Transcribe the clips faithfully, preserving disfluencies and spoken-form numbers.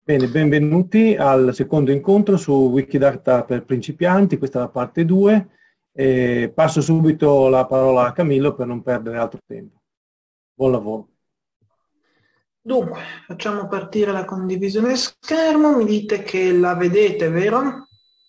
Bene, benvenuti al secondo incontro su Wikidata per principianti, questa è la parte due. E passo subito la parola a Camillo per non perdere altro tempo. Buon lavoro. Dunque, facciamo partire la condivisione schermo, mi dite che la vedete, vero?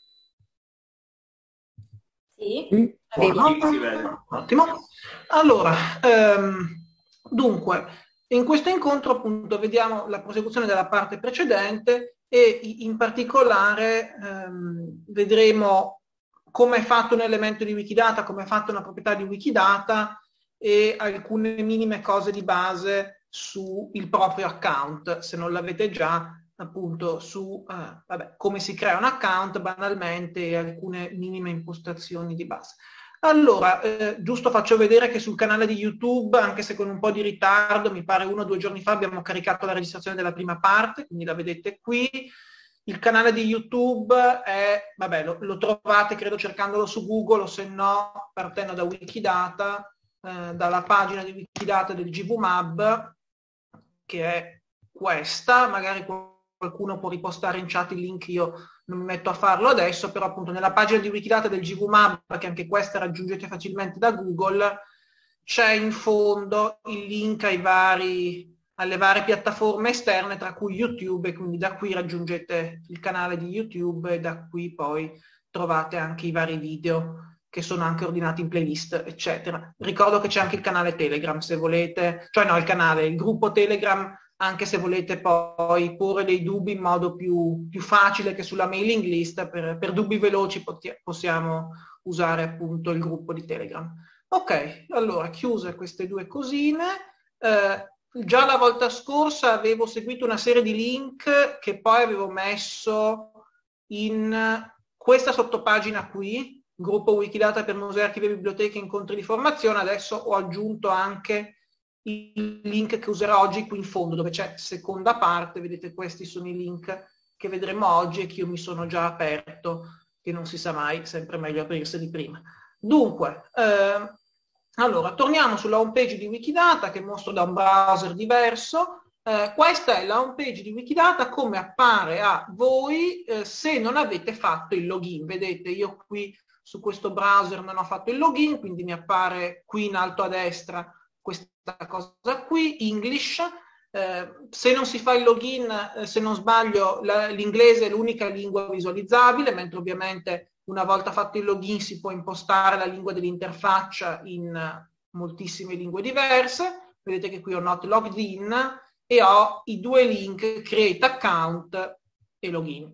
Sì, Mm, Buono. sì, si vede. Ottimo. Allora, ehm, dunque, in questo incontro appunto vediamo la prosecuzione della parte precedente e in particolare ehm, vedremo come è fatto un elemento di Wikidata, come è fatta una proprietà di Wikidata e alcune minime cose di base sul proprio account, se non l'avete già, appunto su eh, vabbè, come si crea un account banalmente e alcune minime impostazioni di base. Allora, eh, giusto faccio vedere che sul canale di YouTube, anche se con un po' di ritardo, mi pare uno o due giorni fa, abbiamo caricato la registrazione della prima parte, quindi la vedete qui. Il canale di YouTube è, vabbè, lo, lo trovate credo cercandolo su Google o se no partendo da Wikidata, eh, dalla pagina di Wikidata del G V M A B, che è questa, magari qualcuno può ripostare in chat il link, io non mi metto a farlo adesso, però appunto nella pagina di Wikidata del G V M A B, che anche questa raggiungete facilmente da Google, c'è in fondo il link ai vari, alle varie piattaforme esterne, tra cui YouTube, e quindi da qui raggiungete il canale di YouTube e da qui poi trovate anche i vari video che sono anche ordinati in playlist, eccetera. Ricordo che c'è anche il canale Telegram, se volete, cioè no, il canale, il gruppo Telegram, anche se volete poi porre dei dubbi in modo più, più facile che sulla mailing list, per, per dubbi veloci possiamo usare appunto il gruppo di Telegram. Ok, allora, chiuse queste due cosine, eh, già la volta scorsa avevo seguito una serie di link che poi avevo messo in questa sottopagina qui, gruppo Wikidata per musei, archivi e biblioteche, incontri di formazione. Adesso ho aggiunto anche il link che userò oggi qui in fondo, dove c'è seconda parte, vedete questi sono i link che vedremo oggi e che io mi sono già aperto, che non si sa mai, sempre meglio aprirsi prima. Dunque, eh, allora, torniamo sulla home page di Wikidata che mostro da un browser diverso. Eh, questa è la home page di Wikidata come appare a voi eh, se non avete fatto il login. Vedete, io qui su questo browser non ho fatto il login, quindi mi appare qui in alto a destra questa cosa qui, English. Eh, se non si fa il login, eh, se non sbaglio, l'inglese è l'unica lingua visualizzabile, mentre ovviamente una volta fatto il login si può impostare la lingua dell'interfaccia in moltissime lingue diverse. Vedete che qui ho not logged in e ho i due link create account e login.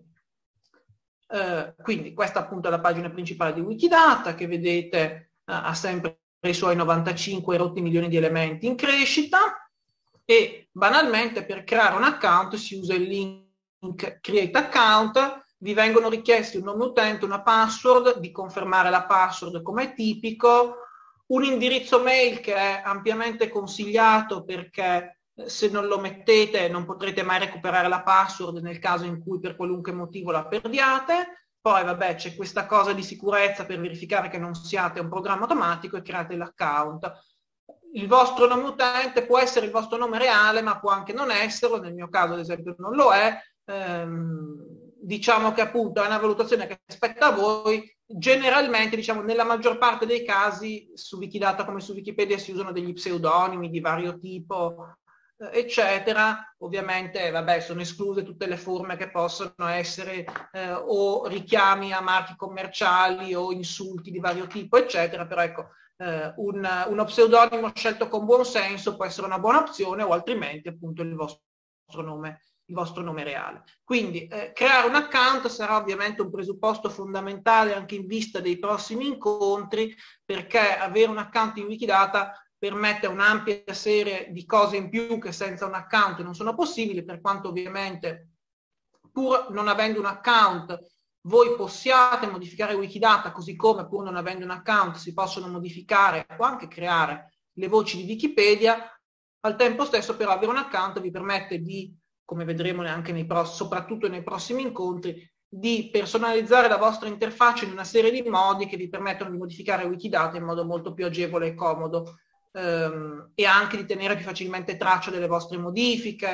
Uh, quindi questa appunto è la pagina principale di Wikidata che vedete uh, ha sempre i suoi novantacinque rotti milioni di elementi in crescita e banalmente per creare un account si usa il link create account, vi vengono richiesti un nome utente, una password, di confermare la password come è tipico, un indirizzo mail che è ampiamente consigliato perché se non lo mettete non potrete mai recuperare la password nel caso in cui per qualunque motivo la perdiate. Poi vabbè c'è questa cosa di sicurezza per verificare che non siate un programma automatico e create l'account. Il vostro nome utente può essere il vostro nome reale ma può anche non esserlo, nel mio caso ad esempio non lo è. Ehm, diciamo che appunto è una valutazione che spetta a voi. Generalmente, diciamo, nella maggior parte dei casi su Wikidata come su Wikipedia si usano degli pseudonimi di vario tipo, eccetera. Ovviamente vabbè sono escluse tutte le forme che possono essere eh, o richiami a marchi commerciali o insulti di vario tipo eccetera, però ecco eh, un, uno pseudonimo scelto con buon senso può essere una buona opzione o altrimenti appunto il vostro nome, il vostro nome reale. Quindi eh, creare un account sarà ovviamente un presupposto fondamentale anche in vista dei prossimi incontri, perché avere un account in Wikidata permette un'ampia serie di cose in più che senza un account non sono possibili, per quanto ovviamente pur non avendo un account voi possiate modificare Wikidata, così come pur non avendo un account si possono modificare o anche creare le voci di Wikipedia. Al tempo stesso però avere un account vi permette di, come vedremo anche nei prossimi, soprattutto nei prossimi incontri, di personalizzare la vostra interfaccia in una serie di modi che vi permettono di modificare Wikidata in modo molto più agevole e comodo. E anche di tenere più facilmente traccia delle vostre modifiche,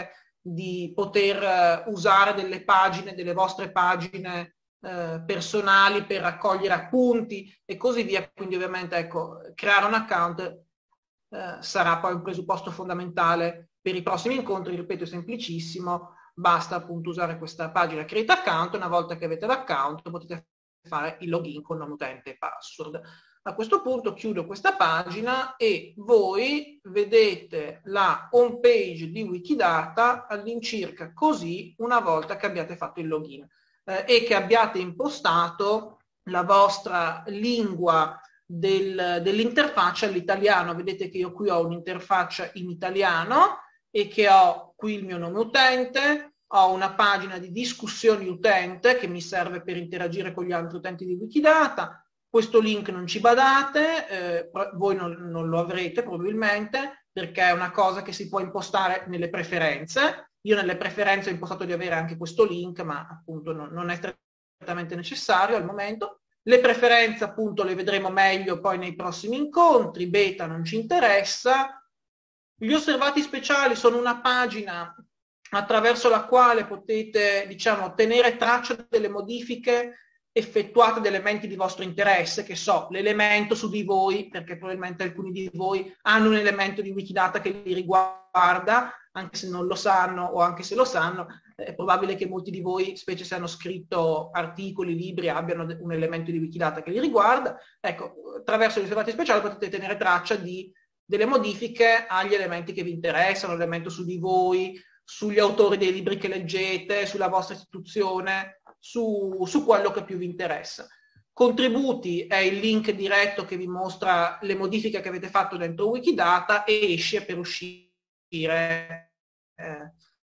di poter usare delle pagine, delle vostre pagine eh, personali per raccogliere appunti e così via. Quindi ovviamente ecco, creare un account eh, sarà poi un presupposto fondamentale per i prossimi incontri. Ripeto, è semplicissimo, basta appunto usare questa pagina Create Account. Una volta che avete l'account potete fare il login con nome utente e password. A questo punto chiudo questa pagina e voi vedete la home page di Wikidata all'incirca così una volta che abbiate fatto il login eh, e che abbiate impostato la vostra lingua del, dell'interfaccia all'italiano. Vedete che io qui ho un'interfaccia in italiano e che ho qui il mio nome utente, ho una pagina di discussioni utente che mi serve per interagire con gli altri utenti di Wikidata. Questo link non ci badate, eh, voi non, non lo avrete probabilmente, perché è una cosa che si può impostare nelle preferenze. Io nelle preferenze ho impostato di avere anche questo link, ma appunto non, non è strettamente necessario al momento. Le preferenze appunto le vedremo meglio poi nei prossimi incontri, beta non ci interessa. Gli osservati speciali sono una pagina attraverso la quale potete, diciamo, tenere traccia delle modifiche effettuate da elementi di vostro interesse, che so, l'elemento su di voi, perché probabilmente alcuni di voi hanno un elemento di Wikidata che li riguarda, anche se non lo sanno o anche se lo sanno, è probabile che molti di voi, specie se hanno scritto articoli, libri, abbiano un elemento di Wikidata che li riguarda. Ecco, attraverso gli osservati speciali potete tenere traccia di, delle modifiche agli elementi che vi interessano, l'elemento su di voi, sugli autori dei libri che leggete, sulla vostra istituzione, Su, su quello che più vi interessa. Contributi è il link diretto che vi mostra le modifiche che avete fatto dentro Wikidata e esce per uscire eh,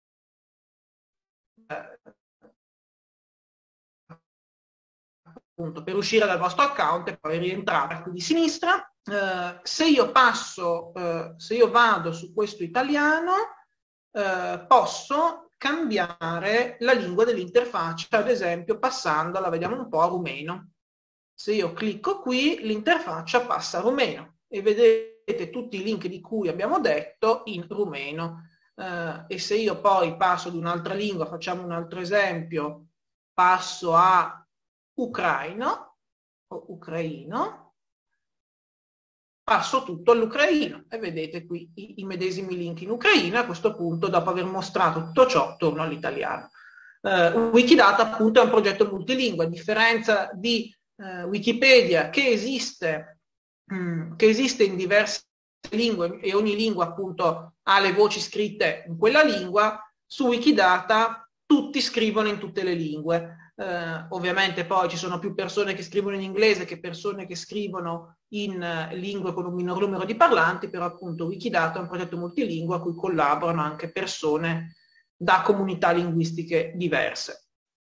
appunto, per uscire dal vostro account e poi rientrare qui di sinistra. Eh, se io passo, eh, se io vado su questo italiano, eh, posso cambiare la lingua dell'interfaccia, ad esempio passandola, vediamo un po', a rumeno. Se io clicco qui, l'interfaccia passa a rumeno e vedete tutti i link di cui abbiamo detto in rumeno. Eh, e se io poi passo ad un'altra lingua, facciamo un altro esempio, passo a ucraino o ucraino, passo tutto all'ucraino e vedete qui i, i medesimi link in ucraino. A questo punto, dopo aver mostrato tutto ciò, torno all'italiano. Uh, Wikidata appunto è un progetto multilingue, a differenza di uh, Wikipedia che esiste, mh, che esiste in diverse lingue e ogni lingua appunto ha le voci scritte in quella lingua. Su Wikidata tutti scrivono in tutte le lingue. Uh, ovviamente poi ci sono più persone che scrivono in inglese che persone che scrivono in uh, lingue con un minor numero di parlanti, però appunto Wikidata è un progetto multilingue a cui collaborano anche persone da comunità linguistiche diverse.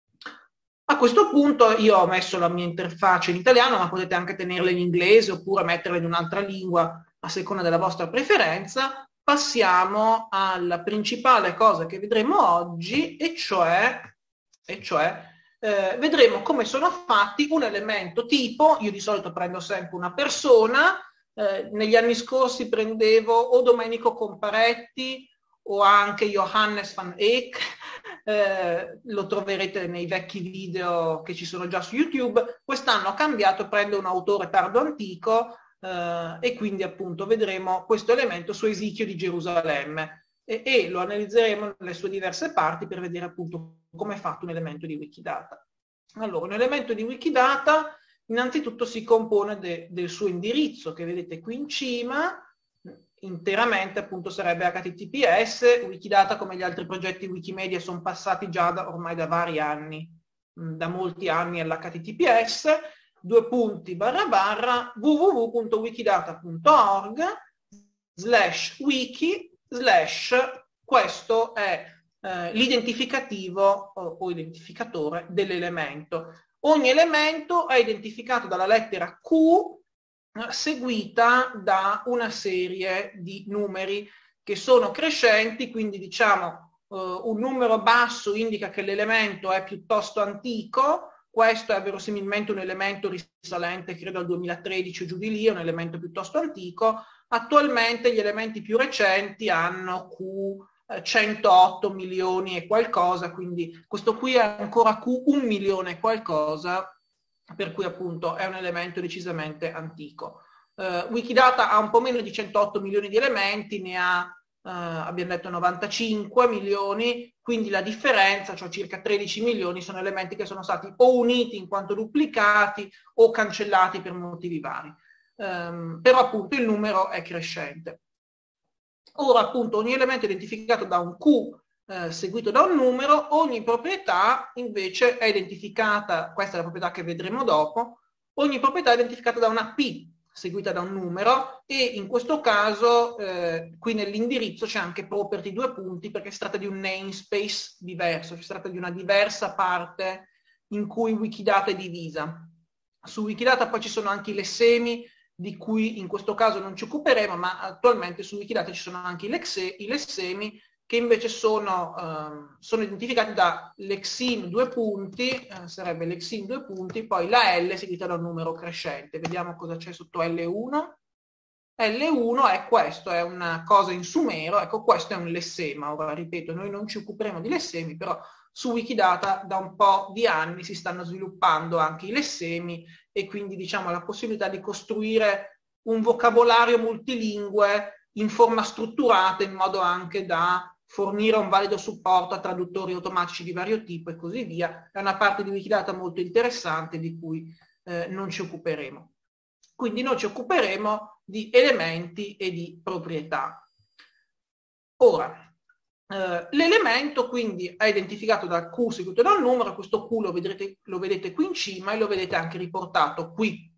A questo punto io ho messo la mia interfaccia in italiano, ma potete anche tenerla in inglese oppure metterla in un'altra lingua a seconda della vostra preferenza. Passiamo alla principale cosa che vedremo oggi, e cioè, e cioè Eh, vedremo come sono fatti un elemento tipo. Io di solito prendo sempre una persona, eh, negli anni scorsi prendevo o Domenico Comparetti o anche Johannes van Eyck, eh, lo troverete nei vecchi video che ci sono già su YouTube. Quest'anno ho cambiato, prendo un autore tardo antico eh, e quindi appunto vedremo questo elemento su Eschio di Gerusalemme. E, e lo analizzeremo nelle sue diverse parti per vedere appunto come è fatto un elemento di Wikidata. Allora, un elemento di Wikidata innanzitutto si compone de, del suo indirizzo, che vedete qui in cima, interamente appunto sarebbe H T T P S. Wikidata, come gli altri progetti Wikimedia, sono passati già da, ormai da vari anni, da molti anni all'H T T P S, due punti barra barra www punto wikidata punto org slash wiki slash, questo è eh, l'identificativo o, o identificatore dell'elemento. Ogni elemento è identificato dalla lettera Q eh, seguita da una serie di numeri che sono crescenti, quindi diciamo eh, un numero basso indica che l'elemento è piuttosto antico. Questo è verosimilmente un elemento risalente, credo al duemilatredici o giù di lì, è un elemento piuttosto antico. Attualmente gli elementi più recenti hanno Q eh, centootto milioni e qualcosa, quindi questo qui è ancora Q un milione e qualcosa, per cui appunto è un elemento decisamente antico. Uh, Wikidata ha un po' meno di centootto milioni di elementi, ne ha, uh, abbiamo detto, novantacinque milioni, quindi la differenza, cioè circa tredici milioni, sono elementi che sono stati o uniti in quanto duplicati o cancellati per motivi vari. Um, però appunto il numero è crescente. Ora appunto ogni elemento è identificato da un Q eh, seguito da un numero, ogni proprietà invece è identificata, questa è la proprietà che vedremo dopo, ogni proprietà è identificata da una P seguita da un numero e in questo caso eh, qui nell'indirizzo c'è anche property due punti perché si tratta di un namespace diverso, si tratta di una diversa parte in cui Wikidata è divisa. Su Wikidata poi ci sono anche i lessemi di cui in questo caso non ci occuperemo, ma attualmente su Wikidata ci sono anche i, lexe, i lessemi che invece sono, eh, sono identificati da lexin due punti, eh, sarebbe lexin due punti, poi la L seguita da un numero crescente. Vediamo cosa c'è sotto L uno. L uno è questo, è una cosa in sumero, ecco questo è un lessema. Ora ripeto, noi non ci occuperemo di lessemi, però su Wikidata da un po' di anni si stanno sviluppando anche i lessemi e quindi diciamo la possibilità di costruire un vocabolario multilingue in forma strutturata in modo anche da fornire un valido supporto a traduttori automatici di vario tipo e così via. È una parte di Wikidata molto interessante di cui eh, non ci occuperemo. Quindi noi ci occuperemo di elementi e di proprietà. Ora, eh, l'elemento quindi è identificato dal Q seguito da un numero, questo Q lo vedrete, lo vedete qui in cima e lo vedete anche riportato qui.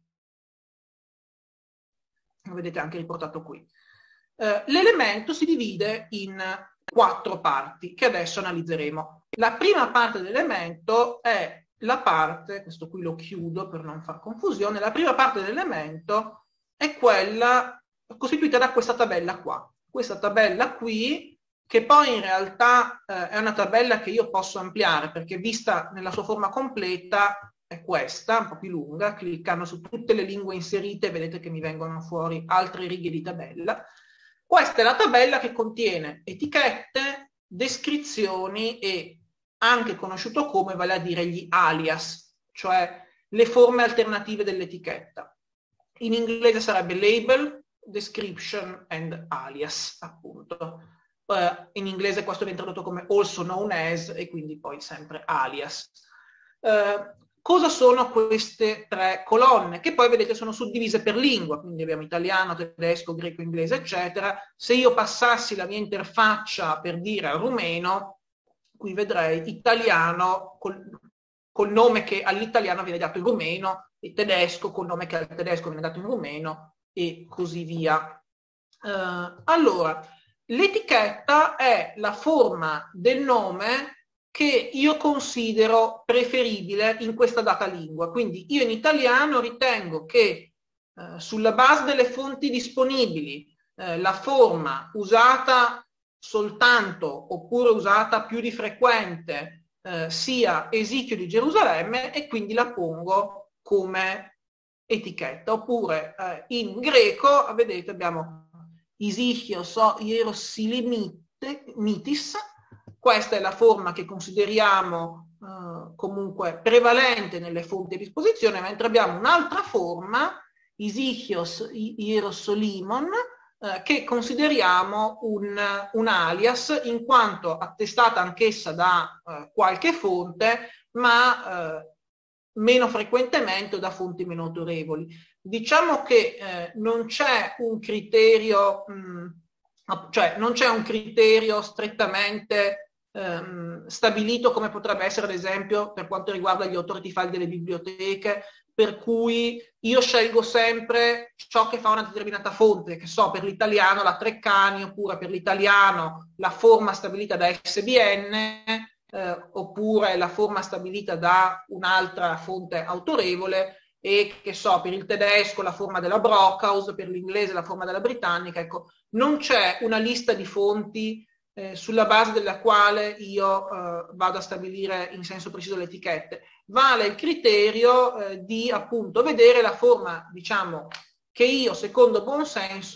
Lo vedete anche riportato qui. Eh, l'elemento si divide in quattro parti che adesso analizzeremo. La prima parte dell'elemento è la parte, questo qui lo chiudo per non far confusione, la prima parte dell'elemento è quella costituita da questa tabella qua. Questa tabella qui, che poi in realtà eh, è una tabella che io posso ampliare perché vista nella sua forma completa è questa, un po' più lunga, cliccando su tutte le lingue inserite vedete che mi vengono fuori altre righe di tabella. Questa è la tabella che contiene etichette, descrizioni e anche conosciuto come, vale a dire gli alias, cioè le forme alternative dell'etichetta. In inglese sarebbe label, description and alias, appunto. Uh, in inglese questo viene tradotto come also known as e quindi poi sempre alias. Uh, Cosa sono queste tre colonne? Che poi vedete sono suddivise per lingua, quindi abbiamo italiano, tedesco, greco, inglese, eccetera. Se io passassi la mia interfaccia per dire rumeno, qui vedrei italiano col, col nome che all'italiano viene dato in rumeno, e tedesco col nome che al tedesco viene dato in rumeno, e così via. Uh, allora, l'etichetta è la forma del nome che io considero preferibile in questa data lingua. Quindi io in italiano ritengo che eh, sulla base delle fonti disponibili eh, la forma usata soltanto oppure usata più di frequente eh, sia Eschio di Gerusalemme e quindi la pongo come etichetta. Oppure eh, in greco, vedete, abbiamo Isichios o Hierosilimitis. Questa è la forma che consideriamo eh, comunque prevalente nelle fonti a disposizione, mentre abbiamo un'altra forma, Isichios Hierosolimon, eh, che consideriamo un, un alias, in quanto attestata anch'essa da eh, qualche fonte, ma eh, meno frequentemente o da fonti meno autorevoli. Diciamo che eh, non c'è un criterio, mh, cioè non c'è un criterio strettamente Ehm, stabilito come potrebbe essere ad esempio per quanto riguarda gli authority file delle biblioteche, per cui io scelgo sempre ciò che fa una determinata fonte, che so, per l'italiano la Treccani, oppure per l'italiano la forma stabilita da S B N, eh, oppure la forma stabilita da un'altra fonte autorevole, e che so, per il tedesco la forma della Brockhaus, per l'inglese la forma della britannica. Ecco, non c'è una lista di fonti Eh, sulla base della quale io eh, vado a stabilire in senso preciso le etichette. Vale il criterio eh, di appunto vedere la forma, diciamo, che io secondo buon senso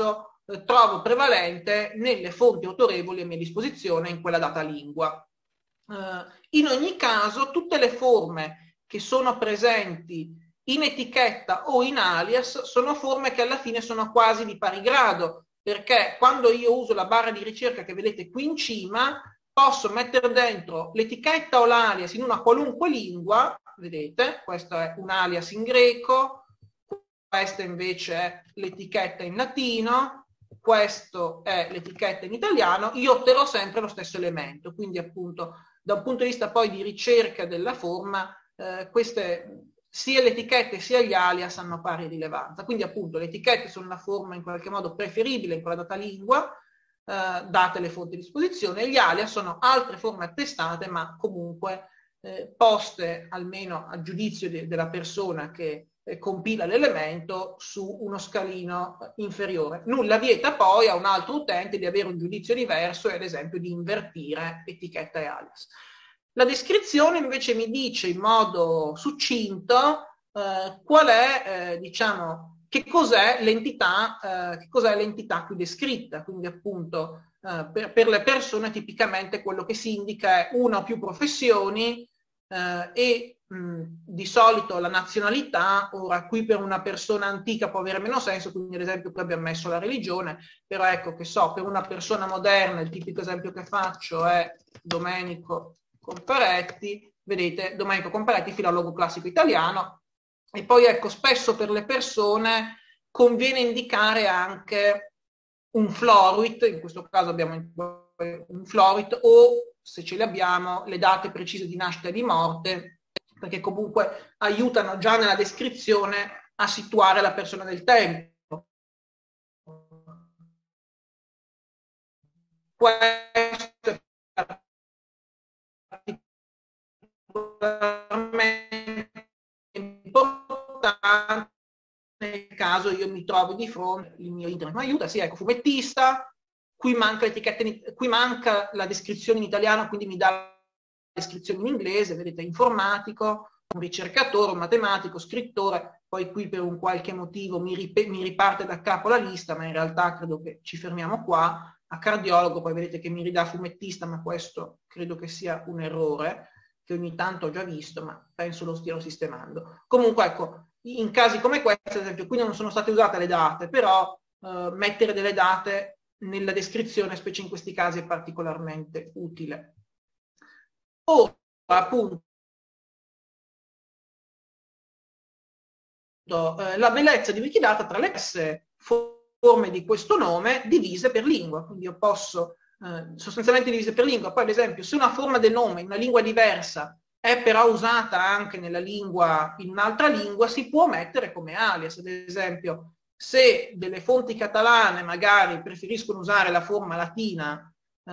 eh, trovo prevalente nelle fonti autorevoli a mia disposizione in quella data lingua. Eh, in ogni caso, tutte le forme che sono presenti in etichetta o in alias sono forme che alla fine sono quasi di pari grado, perché quando io uso la barra di ricerca che vedete qui in cima, posso mettere dentro l'etichetta o l'alias in una qualunque lingua, vedete, questo è un alias in greco, questa invece è l'etichetta in latino, questo è l'etichetta in italiano, io otterrò sempre lo stesso elemento, quindi appunto da un punto di vista poi di ricerca della forma, eh, queste, sia le etichette sia gli alias hanno pari rilevanza, quindi appunto le etichette sono una forma in qualche modo preferibile in quella data lingua, eh, date le fonti a disposizione, e gli alias sono altre forme attestate, ma comunque eh, poste almeno a giudizio de della persona che eh, compila l'elemento su uno scalino inferiore. Nulla vieta poi a un altro utente di avere un giudizio diverso e ad esempio di invertire etichetta e alias. La descrizione invece mi dice in modo succinto eh, qual è, eh, diciamo, che cos'è l'entità, eh, che cos'è l'entità qui descritta, quindi appunto eh, per, per le persone tipicamente quello che si indica è una o più professioni eh, e mh, di solito la nazionalità. Ora qui per una persona antica può avere meno senso, quindi ad esempio qui abbiamo messo la religione, però ecco che so, per una persona moderna il tipico esempio che faccio è Domenico Comparetti, vedete, Domenico Comparetti, filologo classico italiano. E poi ecco, spesso per le persone conviene indicare anche un floruit, in questo caso abbiamo un floruit, o se ce li abbiamo le date precise di nascita e di morte, perché comunque aiutano già nella descrizione a situare la persona nel tempo. Questo è particolarmente importante nel caso io mi trovo di fronte, il mio internet mi aiuta, sì, ecco, fumettista, qui manca l'etichetta, qui manca la descrizione in italiano, quindi mi dà la descrizione in inglese, vedete, informatico, un ricercatore, un matematico, scrittore, poi qui per un qualche motivo mi, mi riparte da capo la lista, ma in realtà credo che ci fermiamo qua. A cardiologo poi vedete che mi ridà fumettista, ma questo credo che sia un errore, che ogni tanto ho già visto, ma penso lo stiano sistemando. Comunque ecco, in casi come questo, ad esempio, qui non sono state usate le date, però eh, mettere delle date nella descrizione, specie in questi casi, è particolarmente utile. Ora, appunto, eh, la bellezza di Wikidata tra le diverse forme di questo nome divise per lingua, quindi io posso eh, sostanzialmente divise per lingua. Poi ad esempio se una forma del nome in una lingua diversa è però usata anche nella lingua, in un'altra lingua, si può mettere come alias. Ad esempio se delle fonti catalane magari preferiscono usare la forma latina eh,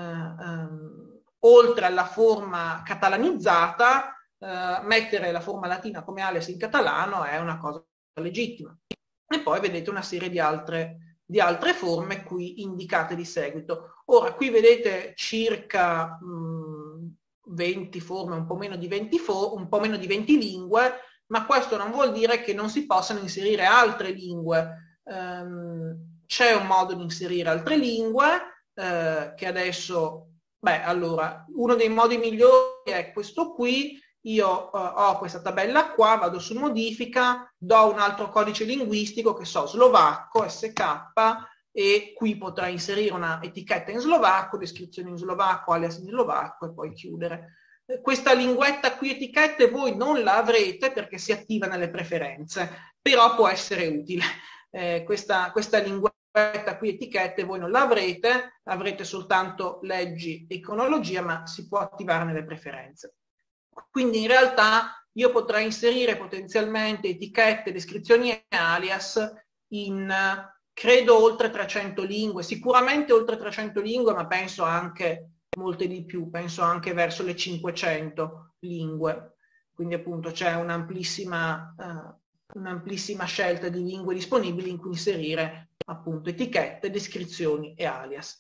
ehm, oltre alla forma catalanizzata, eh, mettere la forma latina come alias in catalano è una cosa legittima. E poi vedete una serie di altre, di altre forme qui indicate di seguito. Ora qui vedete circa mh, venti forme, un po' meno di venti, un po' meno di venti lingue, ma questo non vuol dire che non si possano inserire altre lingue. Um, c'è un modo di inserire altre lingue eh, che adesso, beh, allora, uno dei modi migliori è questo qui. Io uh, ho questa tabella qua, vado su modifica, do un altro codice linguistico, che so, slovacco, S K, e qui potrei inserire una etichetta in slovacco, descrizione in slovacco, alias in slovacco e poi chiudere. Eh, questa linguetta qui etichette voi non la avrete perché si attiva nelle preferenze, però può essere utile. Eh, questa, questa linguetta qui etichette voi non l'avrete, avrete soltanto leggi e cronologia, ma si può attivare nelle preferenze. Quindi in realtà io potrei inserire potenzialmente etichette, descrizioni e alias in, credo, oltre trecento lingue, sicuramente oltre trecento lingue, ma penso anche molte di più, penso anche verso le cinquecento lingue. Quindi appunto c'è un'amplissima uh, un'amplissima scelta di lingue disponibili in cui inserire appunto etichette, descrizioni e alias.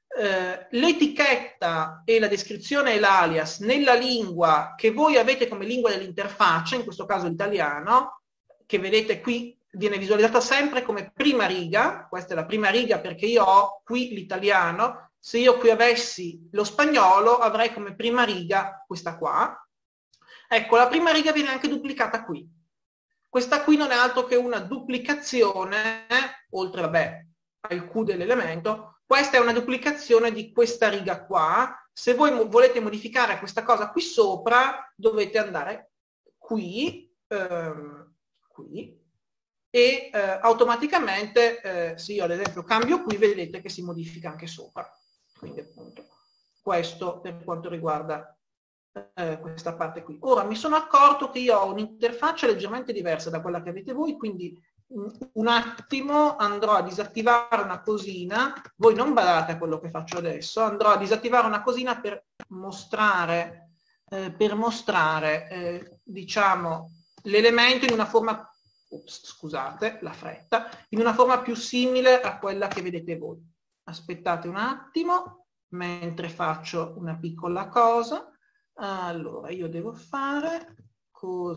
Uh, l'etichetta e la descrizione e l'alias nella lingua che voi avete come lingua dell'interfaccia, in questo caso l'italiano, che vedete qui viene visualizzata sempre come prima riga, questa è la prima riga perché io ho qui l'italiano, se io qui avessi lo spagnolo avrei come prima riga questa qua. Ecco, la prima riga viene anche duplicata qui. Questa qui non è altro che una duplicazione, oltre, vabbè, al Q dell'elemento, questa è una duplicazione di questa riga qua. Se voi mo- volete modificare questa cosa qui sopra, dovete andare qui, ehm, qui, e eh, automaticamente, eh, se io ad esempio cambio qui, vedete che si modifica anche sopra. Quindi appunto, questo per quanto riguarda eh, questa parte qui. Ora mi sono accorto che io ho un'interfaccia leggermente diversa da quella che avete voi, quindi un attimo andrò a disattivare una cosina, voi non badate a quello che faccio adesso, andrò a disattivare una cosina per mostrare, eh, per mostrare eh, diciamo, l'elemento in una forma, ups, scusate la fretta, in una forma più simile a quella che vedete voi. Aspettate un attimo, mentre faccio una piccola cosa. Allora, io devo fare così.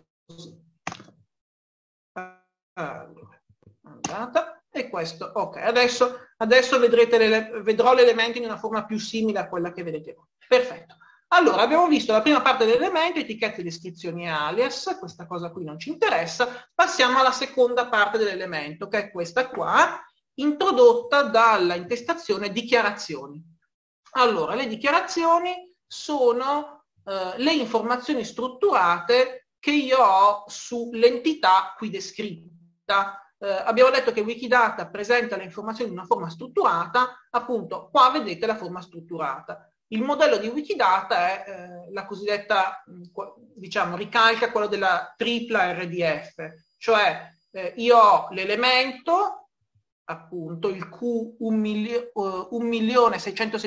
Allora, andata, e questo, ok, adesso, adesso vedrete le, vedrò l'elemento in una forma più simile a quella che vedete voi. Perfetto. Allora, abbiamo visto la prima parte dell'elemento, etichette, descrizioni e alias, questa cosa qui non ci interessa. Passiamo alla seconda parte dell'elemento, che è questa qua, introdotta dalla intestazione dichiarazioni. Allora, le dichiarazioni sono eh, le informazioni strutturate che io ho sull'entità qui descritta. Eh, abbiamo detto che Wikidata presenta le informazioni in una forma strutturata, appunto qua vedete la forma strutturata. Il modello di Wikidata è eh, la cosiddetta, diciamo, ricalca quello della tripla R D F, cioè eh, io ho l'elemento, appunto il Q un milione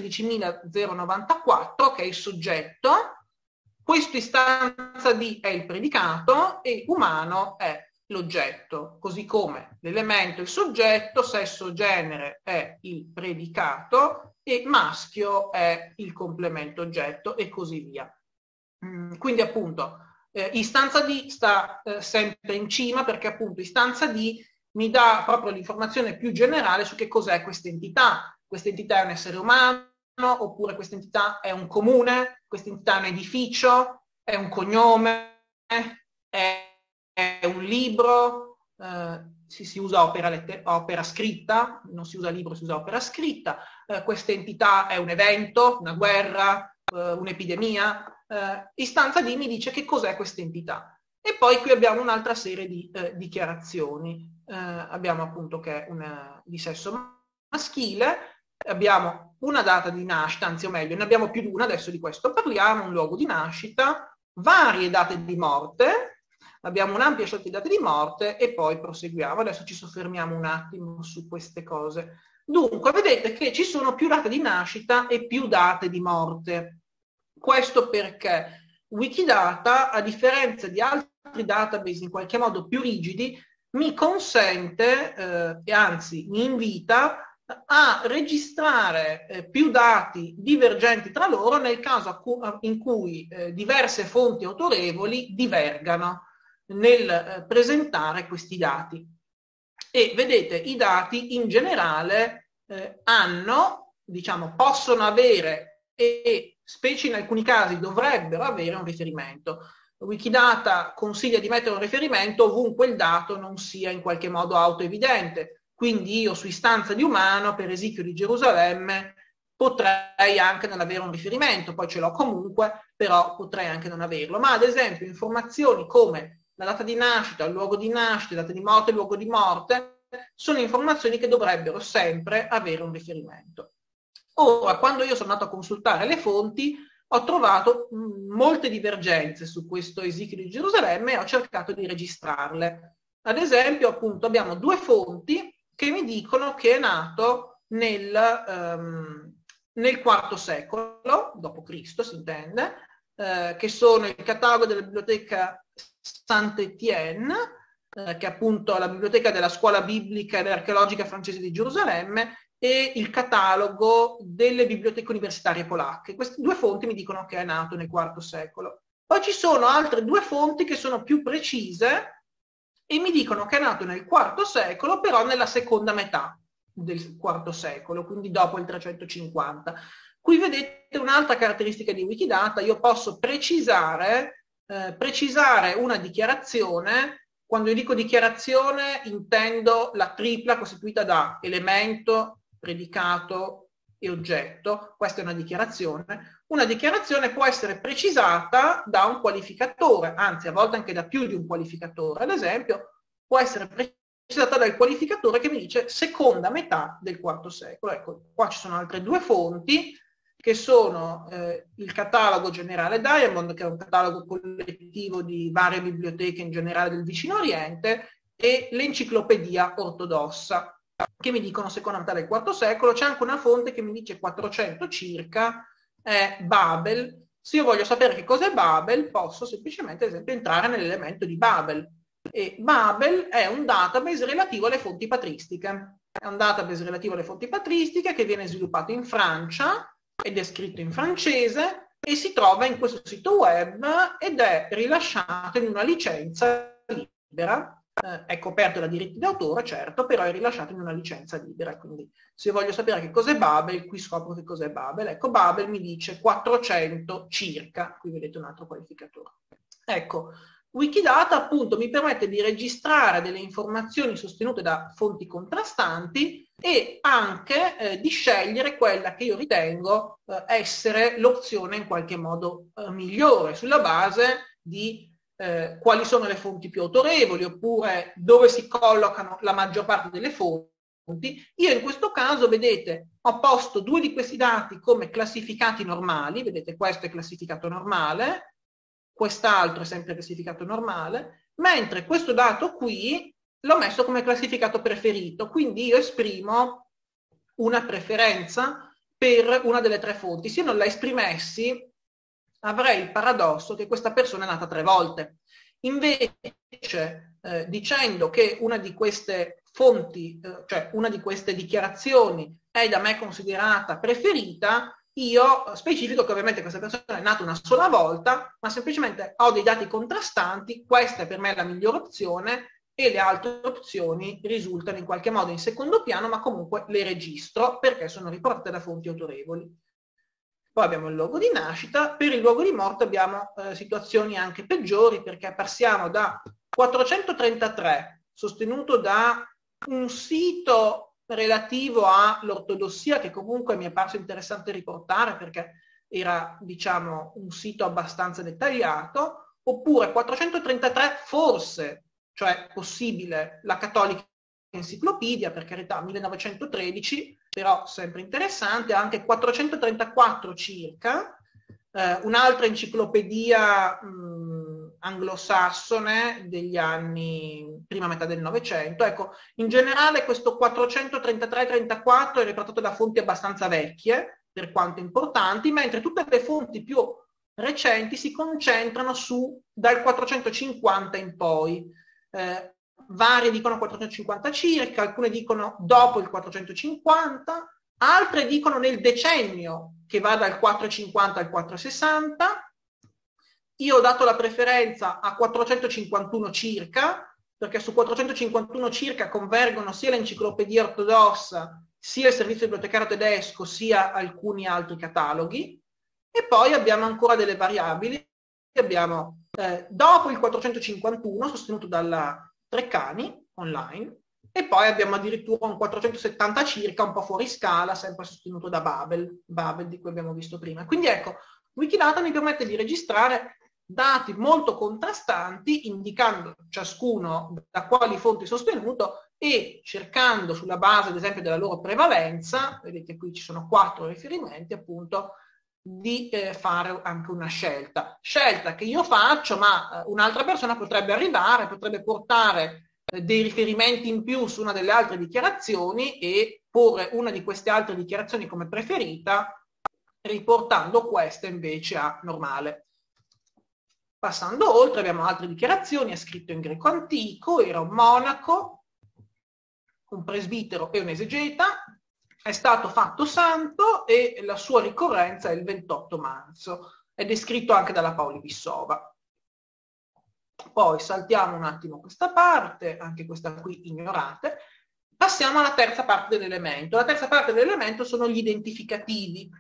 seicentosedicimilanovecentonovantaquattro, che è il soggetto, questo istanza D è il predicato e umano è l'oggetto, così come l'elemento, il soggetto, sesso, genere è il predicato e maschio è il complemento oggetto e così via. Mm, quindi appunto eh, istanza D sta eh, sempre in cima perché appunto istanza D mi dà proprio l'informazione più generale su che cos'è questa entità. Questa entità è un essere umano, oppure questa entità è un comune, questa entità è un edificio, è un cognome, è è un libro, eh, si, si usa opera, opera scritta, non si usa libro, si usa opera scritta, eh, questa entità è un evento, una guerra, eh, un'epidemia, eh, istanza D mi dice che cos'è questa entità. E poi qui abbiamo un'altra serie di eh, dichiarazioni, eh, abbiamo appunto che è una, di sesso maschile, abbiamo una data di nascita, anzi o meglio, ne abbiamo più di una, adesso di questo parliamo, un luogo di nascita, varie date di morte, abbiamo un'ampia scelta di date di morte e poi proseguiamo. Adesso ci soffermiamo un attimo su queste cose. Dunque, vedete che ci sono più date di nascita e più date di morte. Questo perché Wikidata, a differenza di altri database in qualche modo più rigidi, mi consente, eh, e anzi mi invita, a registrare eh, più dati divergenti tra loro nel caso in cui eh, diverse fonti autorevoli divergano nel eh, presentare questi dati. E vedete, i dati in generale eh, hanno, diciamo, possono avere e, e specie in alcuni casi dovrebbero avere un riferimento. Wikidata consiglia di mettere un riferimento ovunque il dato non sia in qualche modo autoevidente. Quindi io su istanza di umano per Esikio di Gerusalemme potrei anche non avere un riferimento, poi ce l'ho comunque, però potrei anche non averlo. Ma ad esempio informazioni come la data di nascita, il luogo di nascita, la data di morte, il luogo di morte, sono informazioni che dovrebbero sempre avere un riferimento. Ora, quando io sono andato a consultare le fonti, ho trovato mh, molte divergenze su questo Esikio di Gerusalemme e ho cercato di registrarle. Ad esempio, appunto, abbiamo due fonti che mi dicono che è nato nel, um, nel quarto secolo, dopo Cristo si intende, eh, che sono il catalogo della biblioteca Saint-Étienne, eh, che è appunto la biblioteca della scuola biblica ed archeologica francese di Gerusalemme, e il catalogo delle biblioteche universitarie polacche. Queste due fonti mi dicono che è nato nel quarto secolo. Poi ci sono altre due fonti che sono più precise e mi dicono che è nato nel quarto secolo, però nella seconda metà del quarto secolo, quindi dopo il trecentocinquanta. Qui vedete un'altra caratteristica di Wikidata: io posso precisare, eh, precisare una dichiarazione. Quando io dico dichiarazione intendo la tripla costituita da elemento, predicato e oggetto. Questa è una dichiarazione. Una dichiarazione può essere precisata da un qualificatore, anzi a volte anche da più di un qualificatore. Ad esempio, può essere precisata dal qualificatore che mi dice seconda metà del quarto secolo. Ecco, qua ci sono altre due fonti, che sono eh, il catalogo generale Diamond, che è un catalogo collettivo di varie biblioteche in generale del Vicino Oriente, e l'enciclopedia ortodossa, che mi dicono seconda metà del quarto secolo. C'è anche una fonte che mi dice quattrocento circa, è Babel. Se io voglio sapere che cos'è Babel, posso semplicemente, ad esempio, entrare nell'elemento di Babel. E Babel è un database relativo alle fonti patristiche. È un database relativo alle fonti patristiche che viene sviluppato in Francia ed è scritto in francese e si trova in questo sito web ed è rilasciato in una licenza libera. Eh, è coperto da diritti d'autore, certo, però è rilasciato in una licenza libera. Quindi se io voglio sapere che cos'è Babel, qui scopro che cos'è Babel. Ecco, Babel mi dice quattrocento circa. Qui vedete un altro qualificatore. Ecco, Wikidata appunto mi permette di registrare delle informazioni sostenute da fonti contrastanti e anche eh, di scegliere quella che io ritengo eh, essere l'opzione in qualche modo eh, migliore, sulla base di eh, quali sono le fonti più autorevoli, oppure dove si collocano la maggior parte delle fonti. Io in questo caso, vedete, ho posto due di questi dati come classificati normali. Vedete, questo è classificato normale, quest'altro è sempre classificato normale, mentre questo dato qui l'ho messo come classificato preferito, quindi io esprimo una preferenza per una delle tre fonti. Se io non la esprimessi, avrei il paradosso che questa persona è nata tre volte. Invece, eh, dicendo che una di queste fonti, eh, cioè una di queste dichiarazioni è da me considerata preferita, io specifico che ovviamente questa persona è nata una sola volta, ma semplicemente ho dei dati contrastanti, questa è per me la migliore opzione e le altre opzioni risultano in qualche modo in secondo piano, ma comunque le registro perché sono riportate da fonti autorevoli. Poi abbiamo il luogo di nascita. Per il luogo di morte abbiamo eh, situazioni anche peggiori, perché passiamo da quattrocentotrentatré, sostenuto da un sito relativo all'ortodossia, che comunque mi è parso interessante riportare perché era, diciamo, un sito abbastanza dettagliato, oppure quattrocentotrentatré forse, cioè possibile, la Cattolica Enciclopedia, per carità, millenovecentotredici, però sempre interessante, anche quattrocentotrentaquattro circa, eh, un'altra enciclopedia mh, anglosassone degli anni prima metà del Novecento. Ecco, in generale questo quattrocentotrentatré trentaquattro è riportato da fonti abbastanza vecchie, per quanto importanti, mentre tutte le fonti più recenti si concentrano su dal quattrocentocinquanta in poi. Eh, varie dicono quattrocentocinquanta circa, alcune dicono dopo il quattrocentocinquanta, altre dicono nel decennio che va dal quattrocentocinquanta al quattrocentosessanta. Io ho dato la preferenza a quattrocentocinquantuno circa, perché su quattrocentocinquantuno circa convergono sia l'enciclopedia ortodossa, sia il servizio bibliotecario tedesco, sia alcuni altri cataloghi. E poi abbiamo ancora delle variabili. Abbiamo eh, dopo il quattrocentocinquantuno, sostenuto dalla Treccani online, e poi abbiamo addirittura un quattrocentosettanta circa, un po' fuori scala, sempre sostenuto da Babel, Babel di cui abbiamo visto prima. Quindi ecco, Wikidata mi permette di registrare dati molto contrastanti, indicando ciascuno da quali fonti sostenuto e cercando sulla base, ad esempio, della loro prevalenza, vedete qui ci sono quattro riferimenti, appunto, di eh, fare anche una scelta. Scelta che io faccio, ma eh, un'altra persona potrebbe arrivare, potrebbe portare eh, dei riferimenti in più su una delle altre dichiarazioni e porre una di queste altre dichiarazioni come preferita, riportando questa invece a normale. Passando oltre abbiamo altre dichiarazioni: è scritto in greco antico, era un monaco, un presbitero e un esegeta, è stato fatto santo e la sua ricorrenza è il ventotto marzo, è descritto anche dalla Paoli Bissova. Poi saltiamo un attimo questa parte, anche questa qui ignorate. Passiamo alla terza parte dell'elemento. La terza parte dell'elemento sono gli identificativi.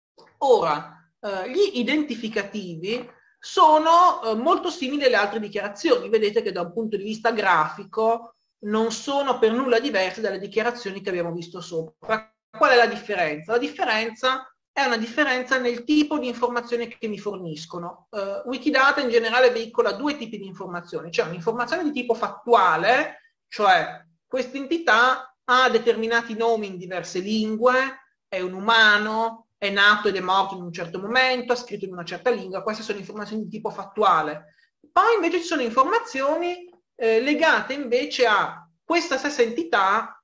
Ora, eh, gli identificativi sono eh, molto simili alle altre dichiarazioni. Vedete che da un punto di vista grafico non sono per nulla diverse dalle dichiarazioni che abbiamo visto sopra. Qual è la differenza? La differenza è una differenza nel tipo di informazione che mi forniscono. Uh, Wikidata in generale veicola due tipi di informazioni, cioè un'informazione di tipo fattuale, cioè questa entità ha determinati nomi in diverse lingue, è un umano, è nato ed è morto in un certo momento, ha scritto in una certa lingua, queste sono informazioni di tipo fattuale. Poi invece ci sono informazioni eh, legate invece a questa stessa entità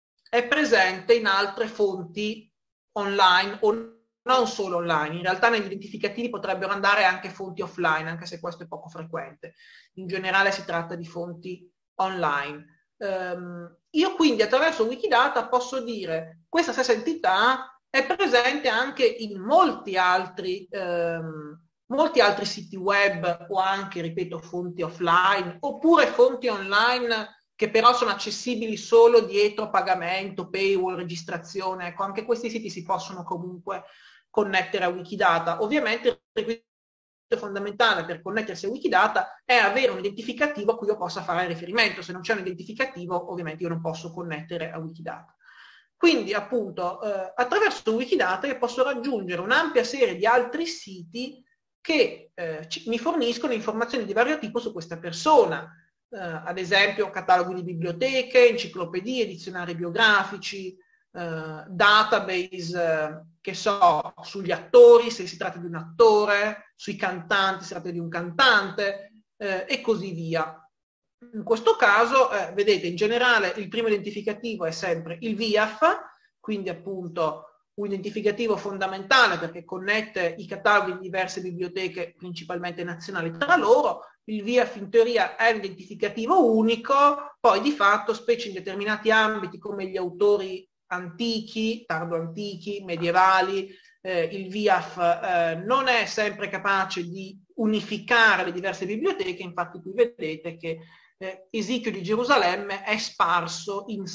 è presente in altre fonti online o non solo online, in realtà negli identificativi potrebbero andare anche fonti offline, anche se questo è poco frequente. In generale si tratta di fonti online. Um, io quindi attraverso Wikidata posso dire questa stessa entità è presente anche in molti altri, um, molti altri siti web o anche, ripeto, fonti offline oppure fonti online che però sono accessibili solo dietro pagamento, paywall, registrazione. Ecco, anche questi siti si possono comunque connettere a Wikidata. Ovviamente il requisito fondamentale per connettersi a Wikidata è avere un identificativo a cui io possa fare riferimento. Se non c'è un identificativo, ovviamente io non posso connettere a Wikidata. Quindi, appunto, eh, attraverso Wikidata io posso raggiungere un'ampia serie di altri siti che eh, ci, mi forniscono informazioni di vario tipo su questa persona. Eh, ad esempio, cataloghi di biblioteche, enciclopedie, dizionari biografici, eh, database, eh, che so, sugli attori, se si tratta di un attore, sui cantanti, se si tratta di un cantante, eh, e così via. In questo caso, eh, vedete, in generale il primo identificativo è sempre il V I A F, quindi appunto un identificativo fondamentale perché connette i cataloghi di diverse biblioteche, principalmente nazionali, tra loro. Il V I A F in teoria è un identificativo unico, poi di fatto, specie in determinati ambiti come gli autori antichi, tardo-antichi, medievali, eh, il V I A F eh, non è sempre capace di unificare le diverse biblioteche, infatti qui vedete che eh, Eschio di Gerusalemme è sparso in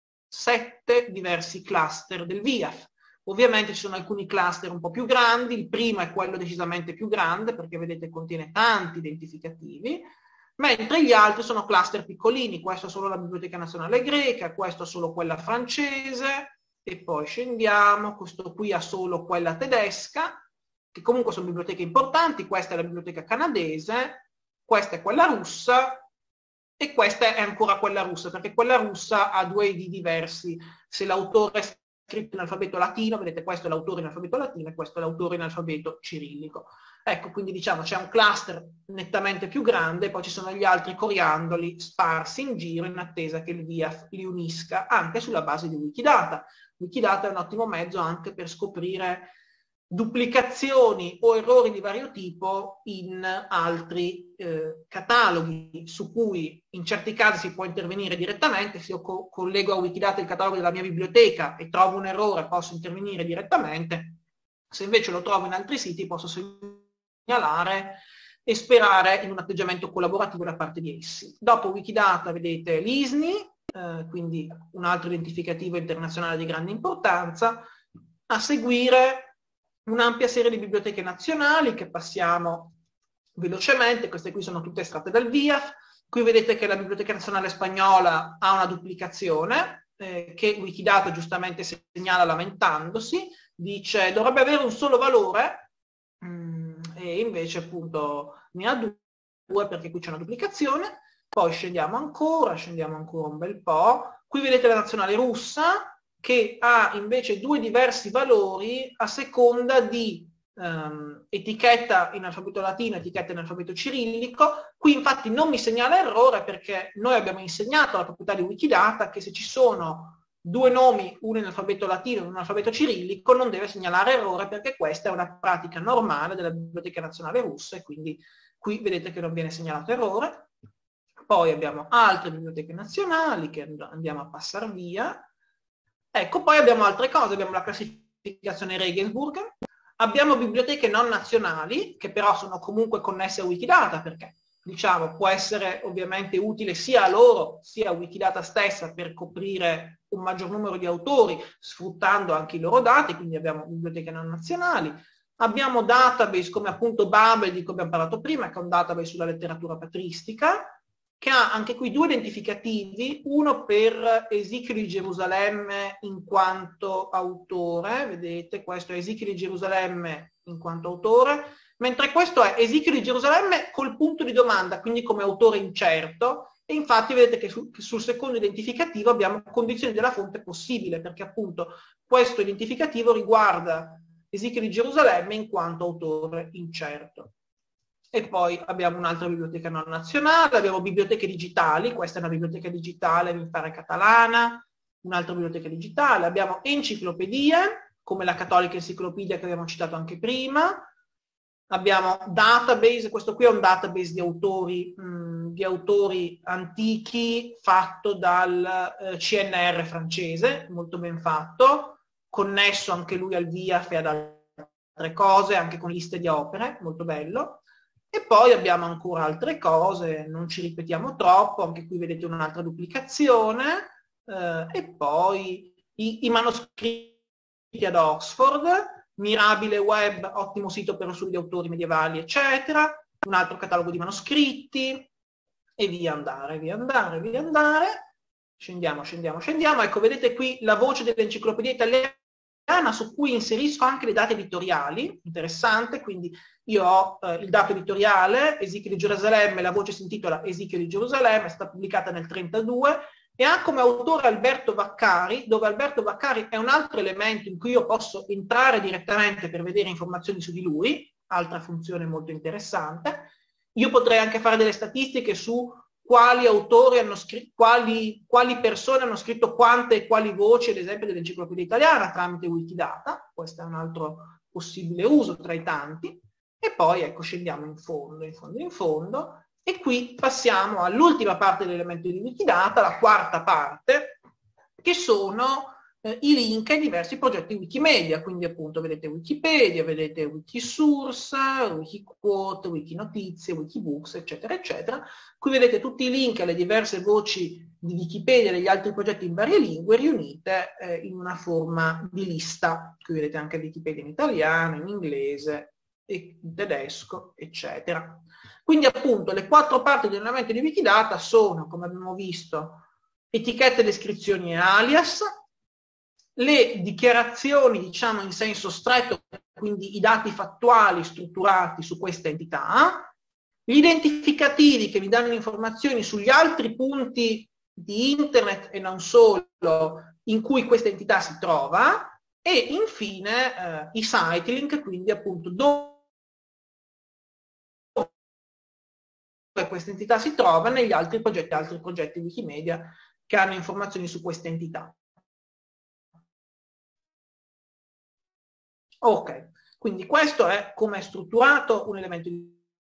sette diversi cluster del V I A F. Ovviamente ci sono alcuni cluster un po' più grandi, il primo è quello decisamente più grande perché vedete contiene tanti identificativi, mentre gli altri sono cluster piccolini, questo è solo la Biblioteca Nazionale Greca, questo è solo quella francese, e poi scendiamo, questo qui ha solo quella tedesca, che comunque sono biblioteche importanti, questa è la biblioteca canadese, questa è quella russa, e questa è ancora quella russa, perché quella russa ha due I D diversi, se l'autore è scritto in alfabeto latino, vedete questo è l'autore in alfabeto latino e questo è l'autore in alfabeto cirillico. Ecco, quindi diciamo c'è un cluster nettamente più grande, poi ci sono gli altri coriandoli sparsi in giro in attesa che il V I A F li unisca anche sulla base di Wikidata. Wikidata è un ottimo mezzo anche per scoprire duplicazioni o errori di vario tipo in altri eh, cataloghi su cui in certi casi si può intervenire direttamente. Se io co- collego a Wikidata il catalogo della mia biblioteca e trovo un errore posso intervenire direttamente, se invece lo trovo in altri siti posso segnalare e sperare in un atteggiamento collaborativo da parte di essi. Dopo Wikidata vedete l'I S N I, eh, quindi un altro identificativo internazionale di grande importanza, a seguire un'ampia serie di biblioteche nazionali che passiamo velocemente, queste qui sono tutte estratte dal V I A F. Qui vedete che la Biblioteca Nazionale Spagnola ha una duplicazione eh, che Wikidata giustamente segnala lamentandosi, dice dovrebbe avere un solo valore mh, e invece appunto ne ha due perché qui c'è una duplicazione. Poi scendiamo ancora, scendiamo ancora un bel po'. Qui vedete la nazionale russa che ha invece due diversi valori a seconda di um, etichetta in alfabeto latino e etichetta in alfabeto cirillico. Qui infatti non mi segnala errore perché noi abbiamo insegnato alla proprietà di Wikidata che se ci sono due nomi, uno in alfabeto latino e uno in alfabeto cirillico, non deve segnalare errore perché questa è una pratica normale della Biblioteca Nazionale Russa e quindi qui vedete che non viene segnalato errore. Poi abbiamo altre biblioteche nazionali che andiamo a passare via. Ecco, poi abbiamo altre cose, abbiamo la classificazione Regensburg, abbiamo biblioteche non nazionali, che però sono comunque connesse a Wikidata, perché diciamo, può essere ovviamente utile sia a loro sia a Wikidata stessa per coprire un maggior numero di autori, sfruttando anche i loro dati, quindi abbiamo biblioteche non nazionali. Abbiamo database come appunto Babel, di cui abbiamo parlato prima, che è un database sulla letteratura patristica, che ha anche qui due identificativi, uno per Ezechiel di Gerusalemme in quanto autore, vedete, questo è Ezechiel di Gerusalemme in quanto autore, mentre questo è Ezechiel di Gerusalemme col punto di domanda, quindi come autore incerto, e infatti vedete che, su, che sul secondo identificativo abbiamo condizioni della fonte possibile, perché appunto questo identificativo riguarda Ezechiel di Gerusalemme in quanto autore incerto. E poi abbiamo un'altra biblioteca non nazionale, abbiamo biblioteche digitali, questa è una biblioteca digitale, mi pare catalana, un'altra biblioteca digitale, abbiamo enciclopedie, come la Cattolica Enciclopedia che abbiamo citato anche prima, abbiamo database, questo qui è un database di autori, mh, di autori antichi fatto dal eh, C N R francese, molto ben fatto, connesso anche lui al V I A F e ad altre cose, anche con liste di opere, molto bello. E poi abbiamo ancora altre cose, non ci ripetiamo troppo, anche qui vedete un'altra duplicazione, eh, e poi i, i manoscritti ad Oxford, Mirabile Web, ottimo sito per studi di autori medievali, eccetera, un altro catalogo di manoscritti, e via andare, via andare, via andare. Scendiamo, scendiamo, scendiamo. Ecco, vedete qui la voce dell'enciclopedia italiana, su cui inserisco anche le date editoriali, interessante, quindi io ho eh, il dato editoriale, Ezechiel di Gerusalemme, la voce si intitola Ezechiel di Gerusalemme, è stata pubblicata nel trentadue, e ha come autore Alberto Vaccari, dove Alberto Vaccari è un altro elemento in cui io posso entrare direttamente per vedere informazioni su di lui, altra funzione molto interessante. Io potrei anche fare delle statistiche su quali autori hanno scritto, quali, quali persone hanno scritto quante e quali voci, ad esempio, dell'enciclopedia italiana tramite Wikidata, questo è un altro possibile uso tra i tanti, e poi ecco scendiamo in fondo, in fondo, in fondo, e qui passiamo all'ultima parte dell'elemento di Wikidata, la quarta parte, che sono eh, i link ai diversi progetti Wikimedia, quindi appunto vedete Wikipedia, vedete Wikisource, Wikiquote, Wikinotizie, Wikibooks, eccetera, eccetera. Qui vedete tutti i link alle diverse voci di Wikipedia e degli altri progetti in varie lingue riunite eh, in una forma di lista. Qui vedete anche Wikipedia in italiano, in inglese, in tedesco, eccetera. Quindi appunto le quattro parti dell'elemento di Wikidata sono, come abbiamo visto, etichette, descrizioni e alias, le dichiarazioni, diciamo in senso stretto, quindi i dati fattuali strutturati su queste entità, gli identificativi che vi danno informazioni sugli altri punti di internet e non solo in cui questa entità si trova, e infine eh, i site link, quindi appunto dove questa entità si trova negli altri progetti, altri progetti Wikimedia che hanno informazioni su questa entità. Ok, quindi questo è come è strutturato un elemento di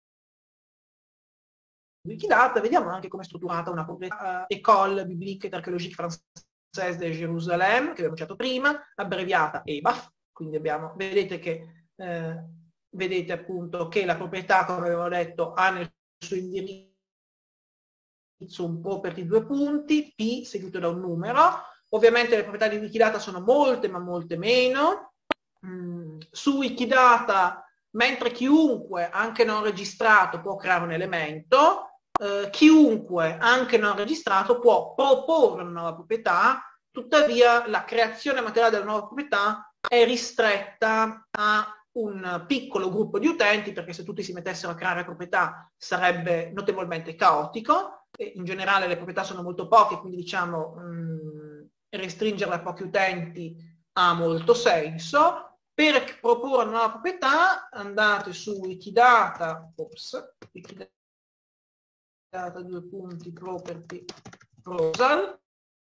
Wikidata. Vediamo anche come è strutturata una proprietà uh, École biblique et archéologique française de Jérusalem, che abbiamo citato prima, abbreviata E B A F. Quindi abbiamo, vedete che eh, vedete appunto che la proprietà, come avevo detto, ha nel suo indirizzo un po' per i due punti, P seguito da un numero. Ovviamente le proprietà di Wikidata sono molte, ma molte meno. Mm, su Wikidata, mentre chiunque, anche non registrato, può creare un elemento, eh, chiunque, anche non registrato, può proporre una nuova proprietà, tuttavia la creazione materiale della nuova proprietà è ristretta a un piccolo gruppo di utenti, perché se tutti si mettessero a creare proprietà sarebbe notevolmente caotico, e in generale le proprietà sono molto poche, quindi diciamo mh, restringerle a pochi utenti ha molto senso. Per proporre una nuova proprietà andate su Wikidata, ops, Wikidata due punti property proposal,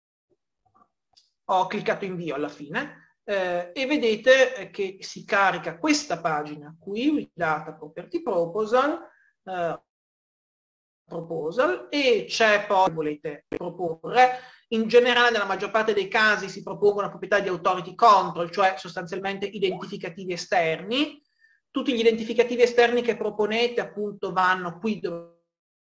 ho cliccato invio alla fine, eh, e vedete che si carica questa pagina qui, Wikidata property proposal, eh, proposal, e c'è poi, volete proporre, in generale nella maggior parte dei casi si propongono proprietà di authority control, cioè sostanzialmente identificativi esterni. Tutti gli identificativi esterni che proponete appunto vanno qui dove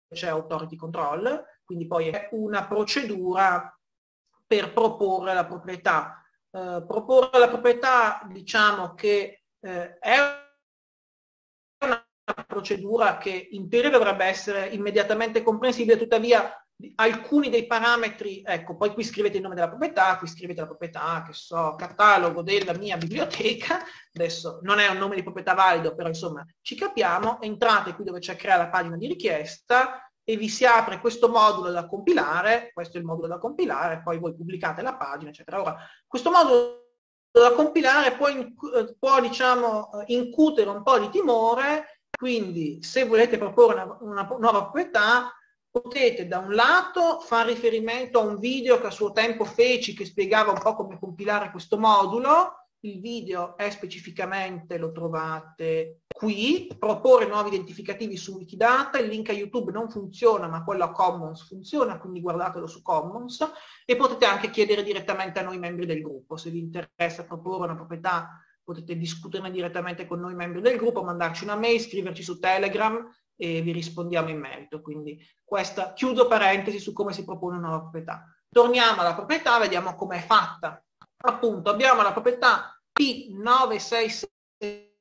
c'è authority control, quindi poi è una procedura per proporre la proprietà. Eh, proporre la proprietà, diciamo che eh, è una procedura che in teoria dovrebbe essere immediatamente comprensibile, tuttavia alcuni dei parametri, ecco, poi qui scrivete il nome della proprietà, qui scrivete la proprietà, che so, catalogo della mia biblioteca, adesso non è un nome di proprietà valido, però insomma ci capiamo, entrate qui dove c'è crea la pagina di richiesta e vi si apre questo modulo da compilare, questo è il modulo da compilare, poi voi pubblicate la pagina, eccetera. Ora, questo modulo da compilare può, può diciamo, incutere un po' di timore, quindi se volete proporre una, una nuova proprietà, potete da un lato fare riferimento a un video che a suo tempo feci che spiegava un po' come compilare questo modulo. Il video è specificamente, lo trovate qui, proporre nuovi identificativi su Wikidata, il link a YouTube non funziona ma quello a Commons funziona, quindi guardatelo su Commons, e potete anche chiedere direttamente a noi membri del gruppo, se vi interessa proporre una proprietà potete discuterne direttamente con noi membri del gruppo, mandarci una mail, scriverci su Telegram e vi rispondiamo in merito. Quindi questa, chiudo parentesi su come si propone una nuova proprietà. Torniamo alla proprietà, vediamo come è fatta. Appunto, abbiamo la proprietà P nove sei sei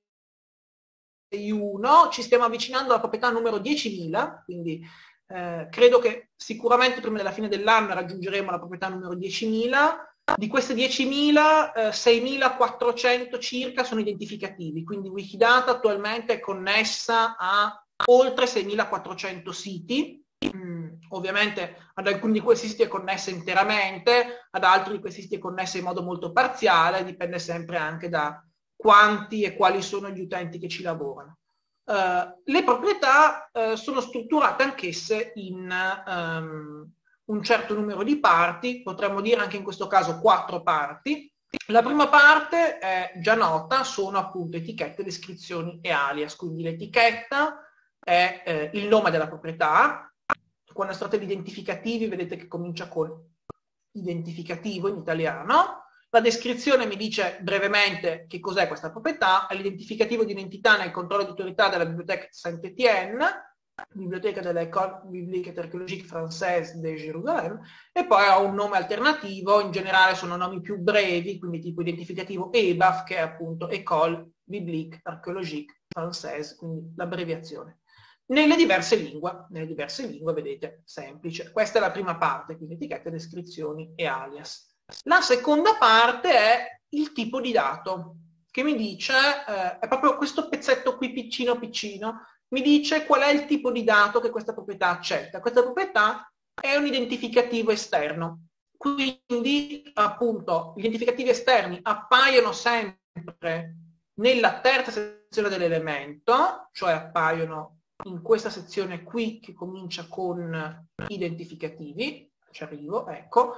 uno, ci stiamo avvicinando alla proprietà numero diecimila, quindi eh, credo che sicuramente prima della fine dell'anno raggiungeremo la proprietà numero diecimila. Di queste diecimila, eh, seimilaquattrocento circa sono identificativi, quindi Wikidata attualmente è connessa a oltre seimilaquattrocento siti. Mm, ovviamente ad alcuni di questi siti è connessa interamente, ad altri di questi siti è connessa in modo molto parziale, dipende sempre anche da quanti e quali sono gli utenti che ci lavorano. Uh, le proprietà uh, sono strutturate anch'esse in um, un certo numero di parti, potremmo dire anche in questo caso quattro parti. La prima parte è già nota, sono appunto etichette, descrizioni e alias, quindi l'etichetta è eh, il nome della proprietà. Quando trattate di identificativi vedete che comincia con identificativo in italiano. La descrizione mi dice brevemente che cos'è questa proprietà, è l'identificativo di un'entità nel controllo di autorità della biblioteca Saint-Étienne, biblioteca dell'École biblique et archéologique française de Jérusalem, e poi ha un nome alternativo, in generale sono nomi più brevi, quindi tipo identificativo E B A F, che è appunto École biblique archéologique française, quindi l'abbreviazione. Nelle diverse lingue, nelle diverse lingue vedete, semplice. Questa è la prima parte, quindi etichette, descrizioni e alias. La seconda parte è il tipo di dato, che mi dice, eh, è proprio questo pezzetto qui piccino piccino, mi dice qual è il tipo di dato che questa proprietà accetta. Questa proprietà è un identificativo esterno, quindi appunto gli identificativi esterni appaiono sempre nella terza sezione dell'elemento, cioè appaiono in questa sezione qui che comincia con identificativi, ci arrivo, ecco,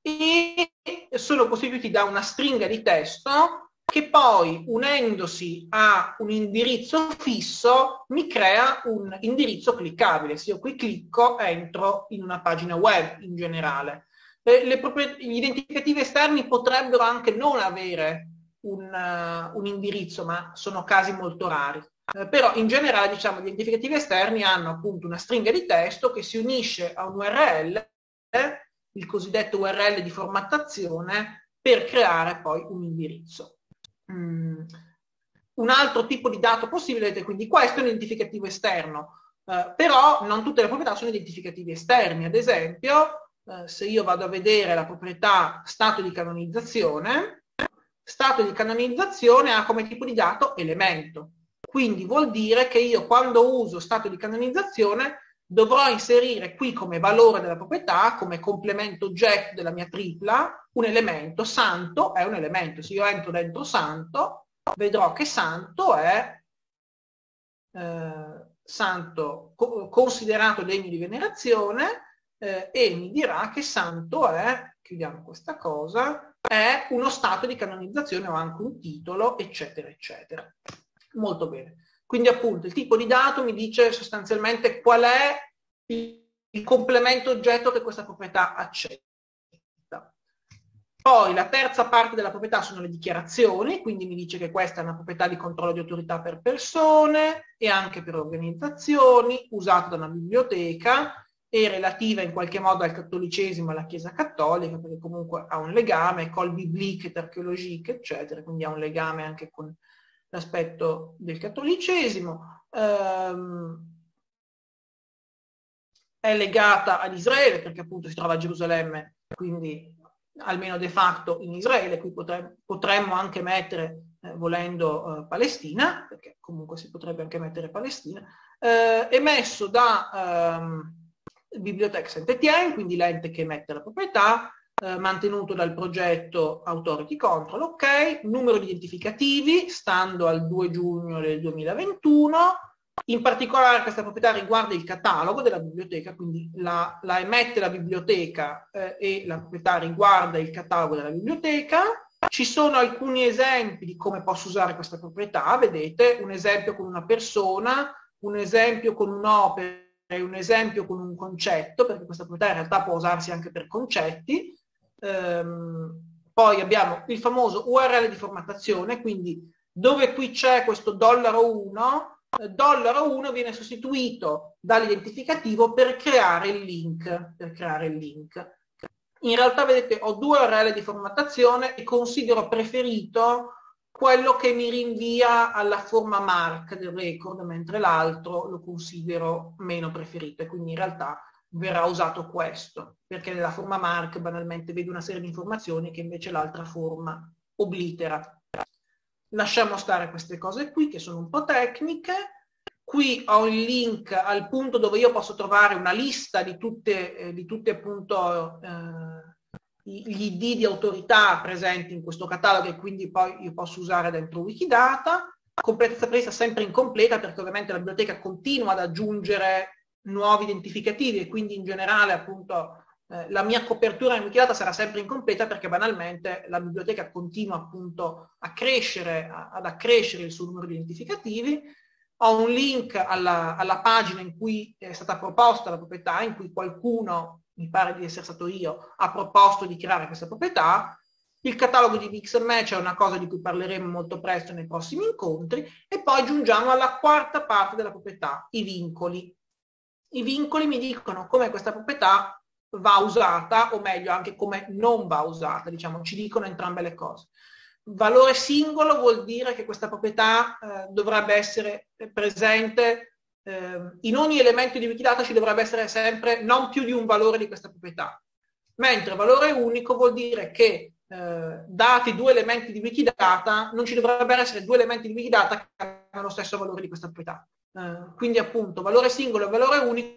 e sono costituiti da una stringa di testo che poi, unendosi a un indirizzo fisso, mi crea un indirizzo cliccabile. Se io qui clicco, entro in una pagina web in generale. Le, le gli identificativi esterni potrebbero anche non avere un, uh, un indirizzo, ma sono casi molto rari. Eh, però in generale, diciamo, gli identificativi esterni hanno appunto una stringa di testo che si unisce a un U R L, eh, il cosiddetto U R L di formattazione, per creare poi un indirizzo. Mm. Un altro tipo di dato possibile, vedete, quindi questo è un identificativo esterno, eh, però non tutte le proprietà sono identificativi esterni. Ad esempio, eh, se io vado a vedere la proprietà stato di canonizzazione, stato di canonizzazione ha come tipo di dato elemento. Quindi vuol dire che io quando uso stato di canonizzazione dovrò inserire qui come valore della proprietà, come complemento oggetto della mia tripla, un elemento. Santo è un elemento. Se io entro dentro santo, vedrò che santo è eh, santo co considerato degno di venerazione eh, e mi dirà che santo è, chiudiamo questa cosa, è uno stato di canonizzazione o anche un titolo, eccetera, eccetera. Molto bene. Quindi appunto il tipo di dato mi dice sostanzialmente qual è il, il complemento oggetto che questa proprietà accetta. Poi la terza parte della proprietà sono le dichiarazioni, quindi mi dice che questa è una proprietà di controllo di autorità per persone e anche per organizzazioni, usata da una biblioteca e relativa in qualche modo al cattolicesimo e alla Chiesa cattolica, perché comunque ha un legame col biblique, archeologique, eccetera, quindi ha un legame anche con l'aspetto del cattolicesimo. Ehm, è legata ad Israele, perché appunto si trova a Gerusalemme, quindi almeno de facto in Israele, qui potremmo, potremmo anche mettere, eh, volendo, eh, Palestina, perché comunque si potrebbe anche mettere Palestina, eh, emesso da ehm, Bibliothèque Saint-Étienne, quindi l'ente che emette la proprietà, eh, mantenuto dal progetto Authority Control, ok, numero di identificativi, stando al due giugno del duemilaventuno, in particolare questa proprietà riguarda il catalogo della biblioteca, quindi la, la emette la biblioteca eh, e la proprietà riguarda il catalogo della biblioteca. Ci sono alcuni esempi di come posso usare questa proprietà, vedete, un esempio con una persona, un esempio con un'opera e un esempio con un concetto, perché questa proprietà in realtà può usarsi anche per concetti. Ehm, poi abbiamo il famoso U R L di formattazione, quindi dove qui c'è questo dollaro uno, dollaro uno viene sostituito dall'identificativo per creare il link, per creare il link. In realtà, vedete, ho due U R L di formattazione e considero preferito quello che mi rinvia alla forma mark del record, mentre l'altro lo considero meno preferito, e quindi in realtà verrà usato questo, perché nella forma mark banalmente vedo una serie di informazioni che invece l'altra forma oblitera. Lasciamo stare queste cose qui che sono un po' tecniche. Qui ho il link al punto dove io posso trovare una lista di tutte, eh, di tutte appunto eh, gli I D di autorità presenti in questo catalogo, e quindi poi io posso usare dentro Wikidata. Completezza presa sempre incompleta, perché ovviamente la biblioteca continua ad aggiungere nuovi identificativi e quindi in generale appunto Eh, la mia copertura in Wikidata sarà sempre incompleta, perché banalmente la biblioteca continua appunto a crescere, a, ad accrescere il suo numero di identificativi. Ho un link alla, alla pagina in cui è stata proposta la proprietà, in cui qualcuno, mi pare di essere stato io, ha proposto di creare questa proprietà. Il catalogo di Mix and Match è una cosa di cui parleremo molto presto nei prossimi incontri. E poi giungiamo alla quarta parte della proprietà, i vincoli. I vincoli mi dicono come questa proprietà va usata, o meglio anche come non va usata, diciamo, ci dicono entrambe le cose. Valore singolo vuol dire che questa proprietà eh, dovrebbe essere presente eh, in ogni elemento di Wikidata, ci dovrebbe essere sempre non più di un valore di questa proprietà, mentre valore unico vuol dire che eh, dati due elementi di Wikidata non ci dovrebbero essere due elementi di Wikidata che hanno lo stesso valore di questa proprietà. Eh, quindi appunto valore singolo e valore unico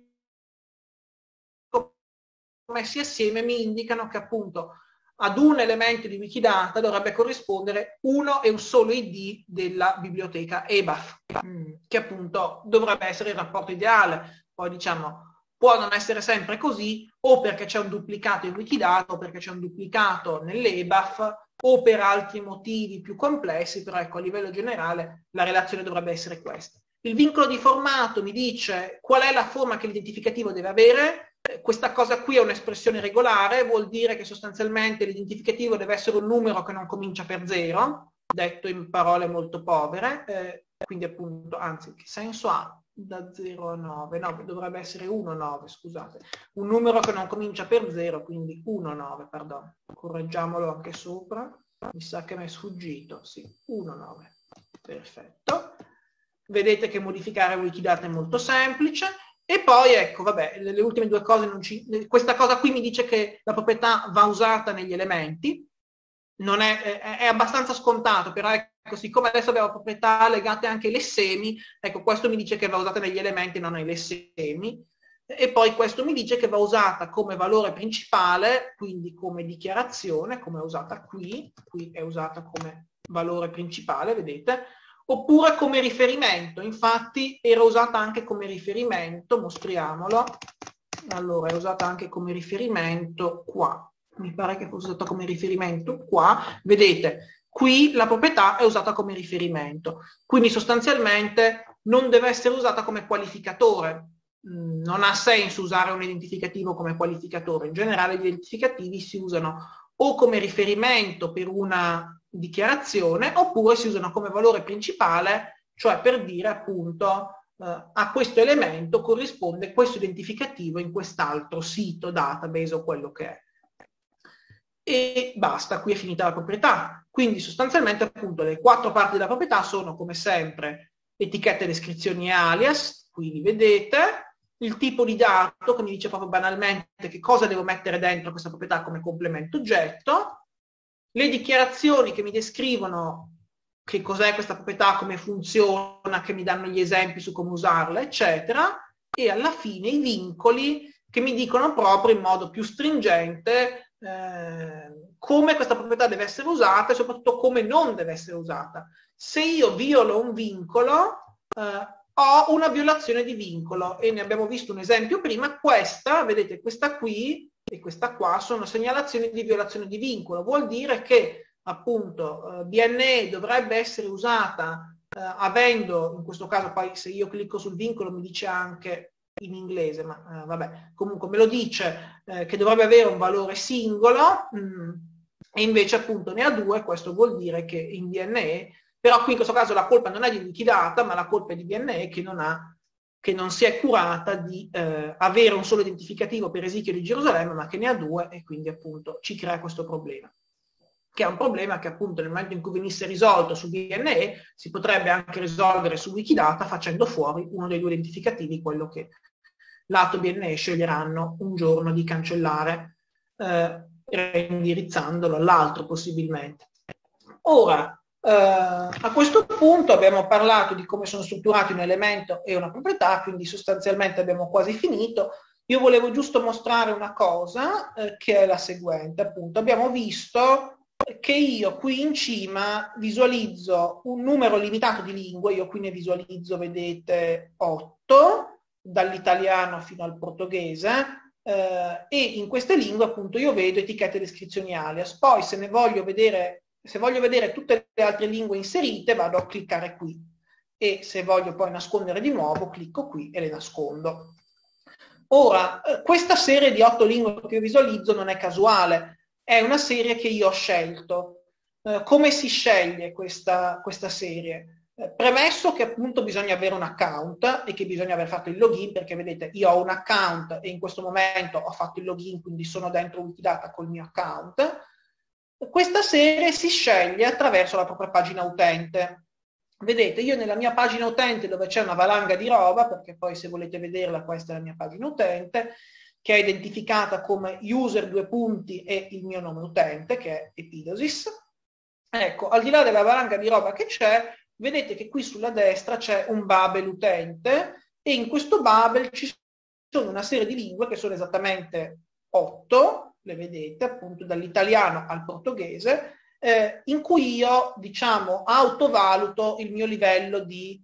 messi assieme mi indicano che appunto ad un elemento di Wikidata dovrebbe corrispondere uno e un solo I D della biblioteca E B A F, che appunto dovrebbe essere il rapporto ideale. Poi diciamo può non essere sempre così, o perché c'è un duplicato in Wikidata, o perché c'è un duplicato nell'E B A F, o per altri motivi più complessi, però ecco, a livello generale la relazione dovrebbe essere questa. Il vincolo di formato mi dice qual è la forma che l'identificativo deve avere. Questa cosa qui è un'espressione regolare, vuol dire che sostanzialmente l'identificativo deve essere un numero che non comincia per zero, detto in parole molto povere, eh, quindi appunto, anzi, che senso ha da zero a nove? No, dovrebbe essere uno nove, scusate. Un numero che non comincia per zero, quindi uno nove, perdono. Correggiamolo anche sopra, mi sa che mi è sfuggito, sì, uno nove. Perfetto. Vedete che modificare Wikidata è molto semplice. E poi ecco, vabbè, le, le ultime due cose, non ci, questa cosa qui mi dice che la proprietà va usata negli elementi, non è, è, è abbastanza scontato, però ecco, siccome adesso abbiamo proprietà legate anche ai lessemi, ecco, questo mi dice che va usata negli elementi e non nei lessemi, e poi questo mi dice che va usata come valore principale, quindi come dichiarazione, come è usata qui, qui è usata come valore principale, vedete, oppure come riferimento. Infatti era usata anche come riferimento, mostriamolo, allora è usata anche come riferimento qua, mi pare che fosse usata come riferimento qua, vedete, qui la proprietà è usata come riferimento, quindi sostanzialmente non deve essere usata come qualificatore, non ha senso usare un identificativo come qualificatore, in generale gli identificativi si usano o come riferimento per una dichiarazione, oppure si usano come valore principale, cioè per dire appunto eh, a questo elemento corrisponde questo identificativo in quest'altro sito, database o quello che è. E basta, qui è finita la proprietà. Quindi sostanzialmente appunto le quattro parti della proprietà sono come sempre etichette, descrizioni e alias, qui li vedete, il tipo di dato che mi dice proprio banalmente che cosa devo mettere dentro questa proprietà come complemento oggetto, le dichiarazioni che mi descrivono che cos'è questa proprietà, come funziona, che mi danno gli esempi su come usarla, eccetera, e alla fine i vincoli che mi dicono proprio in modo più stringente eh, come questa proprietà deve essere usata e soprattutto come non deve essere usata. Se io violo un vincolo, eh, ho una violazione di vincolo e ne abbiamo visto un esempio prima. Questa, vedete, questa qui e questa qua sono segnalazioni di violazione di vincolo. Vuol dire che appunto B N E dovrebbe essere usata eh, avendo, in questo caso poi se io clicco sul vincolo mi dice anche in inglese, ma eh, vabbè, comunque me lo dice eh, che dovrebbe avere un valore singolo mh, e invece appunto ne ha due. Questo vuol dire che in D N E, però qui in questo caso la colpa non è di Wikidata, ma la colpa è di B N E che non, ha, che non si è curata di eh, avere un solo identificativo per Ezechiel di Gerusalemme, ma che ne ha due e quindi appunto ci crea questo problema. Che è un problema che appunto nel momento in cui venisse risolto su B N E si potrebbe anche risolvere su Wikidata facendo fuori uno dei due identificativi, quello che lato B N E sceglieranno un giorno di cancellare, eh, reindirizzandolo all'altro possibilmente. Ora, eh, a questo punto abbiamo parlato di come sono strutturati un elemento e una proprietà, quindi sostanzialmente abbiamo quasi finito. Io volevo giusto mostrare una cosa, eh, che è la seguente, appunto. Abbiamo visto che io qui in cima visualizzo un numero limitato di lingue, io qui ne visualizzo, vedete, otto, dall'italiano fino al portoghese, eh, e in queste lingue appunto io vedo etichette, descrizioni, alias. Poi se ne voglio vedere, se voglio vedere tutte le altre lingue inserite vado a cliccare qui e se voglio poi nascondere di nuovo clicco qui e le nascondo. Ora, eh, questa serie di otto lingue che io visualizzo non è casuale, è una serie che io ho scelto. Eh, come si sceglie questa, questa serie? Eh, premesso che appunto bisogna avere un account e che bisogna aver fatto il login, perché vedete io ho un account e in questo momento ho fatto il login, quindi sono dentro Wikidata col mio account. Questa serie si sceglie attraverso la propria pagina utente. Vedete, io nella mia pagina utente, dove c'è una valanga di roba, perché poi se volete vederla questa è la mia pagina utente, che è identificata come user due punti e il mio nome utente, che è Epidosis. Ecco, al di là della valanga di roba che c'è, vedete che qui sulla destra c'è un Babel utente e in questo Babel ci sono una serie di lingue che sono esattamente otto, le vedete, appunto dall'italiano al portoghese, eh, in cui io, diciamo, autovaluto il mio livello di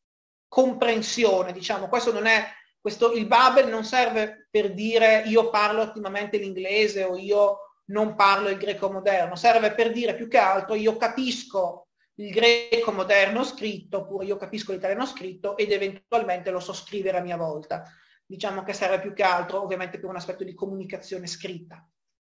comprensione. Diciamo, questo non è, questo, il Babel non serve per dire io parlo ottimamente l'inglese o io non parlo il greco moderno, serve per dire più che altro io capisco il greco moderno scritto, oppure io capisco l'italiano scritto ed eventualmente lo so scrivere a mia volta. Diciamo che serve più che altro ovviamente per un aspetto di comunicazione scritta.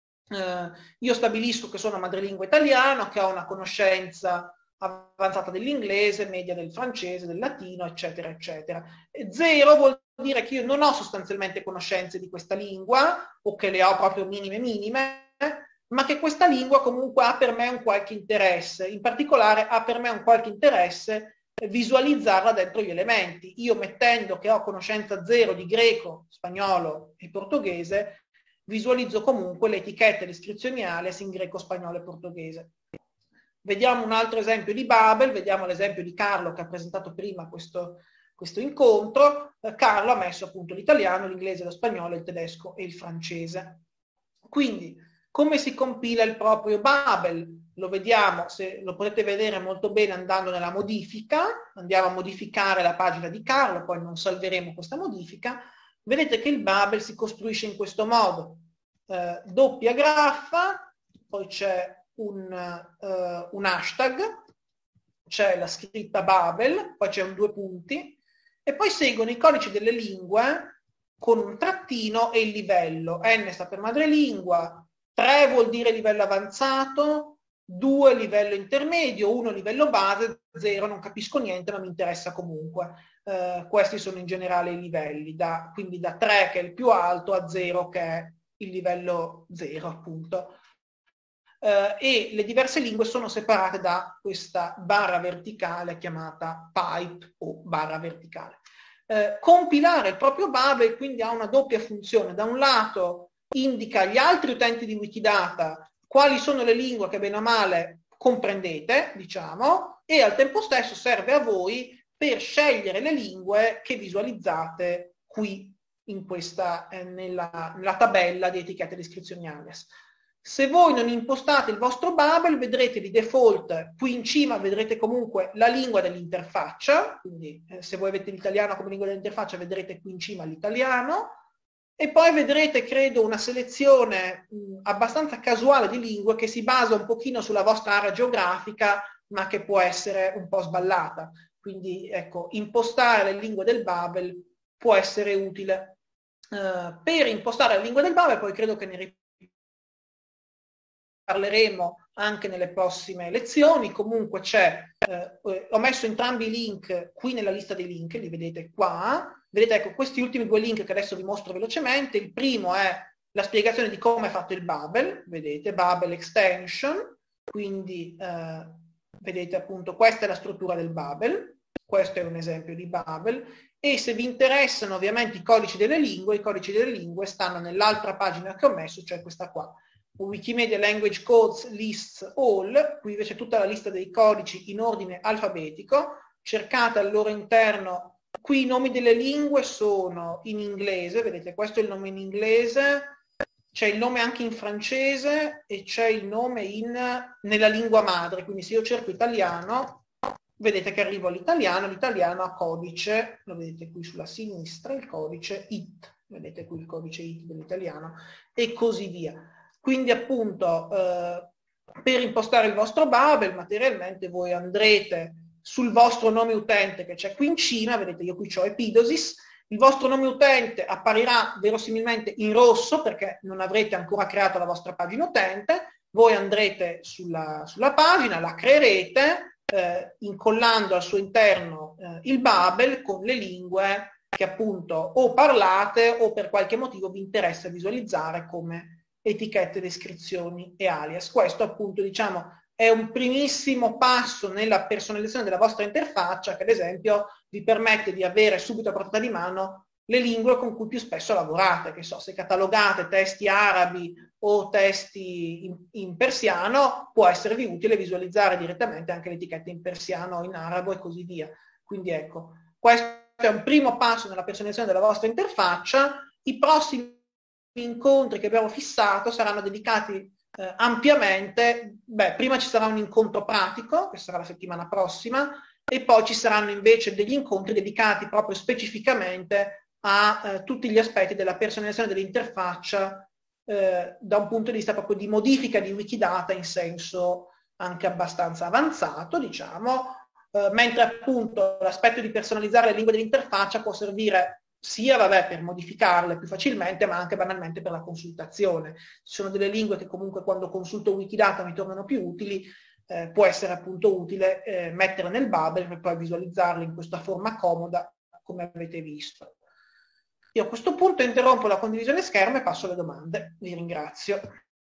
Eh, io stabilisco che sono madrelingua italiano, che ho una conoscenza avanzata dell'inglese, media del francese, del latino, eccetera, eccetera. E zero vuol dire che io non ho sostanzialmente conoscenze di questa lingua, o che le ho proprio minime minime, ma che questa lingua comunque ha per me un qualche interesse. In particolare ha per me un qualche interesse visualizzarla dentro gli elementi. Io mettendo che ho conoscenza zero di greco, spagnolo e portoghese, visualizzo comunque le etichette, le iscrizioni alias in greco, spagnolo e portoghese. Vediamo un altro esempio di Babel, vediamo l'esempio di Carlo che ha presentato prima questo, questo incontro. Eh, Carlo ha messo appunto l'italiano, l'inglese, lo spagnolo, il tedesco e il francese. Quindi, come si compila il proprio Babel? Lo vediamo, se lo potete vedere molto bene andando nella modifica, andiamo a modificare la pagina di Carlo, poi non salveremo questa modifica. Vedete che il Babel si costruisce in questo modo, eh, doppia graffa, poi c'è un, uh, un hashtag, c'è la scritta Babel, poi c'è un due punti, e poi seguono i codici delle lingue con un trattino e il livello. N sta per madrelingua, tre vuol dire livello avanzato, due livello intermedio, uno livello base, zero non capisco niente ma mi interessa comunque. Eh, questi sono in generale i livelli, da, quindi da tre che è il più alto a zero che è il livello zero appunto. Eh, e le diverse lingue sono separate da questa barra verticale chiamata pipe o barra verticale. Eh, compilare il proprio Babel quindi ha una doppia funzione. Da un lato indica agli altri utenti di Wikidata quali sono le lingue che bene o male comprendete, diciamo, e al tempo stesso serve a voi per scegliere le lingue che visualizzate qui in questa, eh, nella, nella tabella di etichette e descrizioni alias. Se voi non impostate il vostro Babel, vedrete di default, qui in cima vedrete comunque la lingua dell'interfaccia, quindi eh, se voi avete l'italiano come lingua dell'interfaccia vedrete qui in cima l'italiano, e poi vedrete, credo, una selezione mh, abbastanza casuale di lingue che si basa un pochino sulla vostra area geografica, ma che può essere un po' sballata. Quindi, ecco, impostare le lingue del Babel può essere utile. Uh, per impostare la lingua del Babel, poi credo che ne parleremo anche nelle prossime lezioni. Comunque c'è, eh, ho messo entrambi i link qui nella lista dei link, li vedete qua. Vedete, ecco, questi ultimi due link che adesso vi mostro velocemente. Il primo è la spiegazione di come è fatto il Babel, vedete, Babel Extension, quindi eh, vedete appunto questa è la struttura del Babel, questo è un esempio di Babel, e se vi interessano ovviamente i codici delle lingue, i codici delle lingue stanno nell'altra pagina che ho messo, cioè questa qua. Wikimedia Language Codes Lists All, qui invece tutta la lista dei codici in ordine alfabetico, cercate al loro interno. Qui i nomi delle lingue sono in inglese, vedete questo è il nome in inglese, c'è il nome anche in francese e c'è il nome in, nella lingua madre, quindi se io cerco italiano, vedete che arrivo all'italiano, l'italiano ha codice, lo vedete qui sulla sinistra, il codice I T, vedete qui il codice I T dell'italiano e così via. Quindi appunto eh, per impostare il vostro Babel materialmente voi andrete sul vostro nome utente che c'è qui in cima, vedete io qui ho Epidosis, il vostro nome utente apparirà verosimilmente in rosso perché non avrete ancora creato la vostra pagina utente, voi andrete sulla, sulla pagina, la creerete eh, incollando al suo interno eh, il Babel con le lingue che appunto o parlate o per qualche motivo vi interessa visualizzare come etichette, descrizioni e alias. Questo appunto diciamo è un primissimo passo nella personalizzazione della vostra interfaccia che ad esempio vi permette di avere subito a portata di mano le lingue con cui più spesso lavorate, che so, se catalogate testi arabi o testi in, in persiano, può esservi utile visualizzare direttamente anche le etichette in persiano o in arabo e così via. Quindi ecco, questo è un primo passo nella personalizzazione della vostra interfaccia. I prossimi incontri che abbiamo fissato saranno dedicati Eh, ampiamente, beh, prima ci sarà un incontro pratico, che sarà la settimana prossima, e poi ci saranno invece degli incontri dedicati proprio specificamente a eh, tutti gli aspetti della personalizzazione dell'interfaccia eh, da un punto di vista proprio di modifica di Wikidata in senso anche abbastanza avanzato, diciamo, eh, mentre appunto l'aspetto di personalizzare le lingue dell'interfaccia può servire sia vabbè, per modificarle più facilmente, ma anche banalmente per la consultazione. Ci sono delle lingue che comunque quando consulto Wikidata mi tornano più utili, eh, può essere appunto utile eh, mettere nel Babel per poi visualizzarle in questa forma comoda, come avete visto. Io a questo punto interrompo la condivisione schermo e passo alle domande. Vi ringrazio.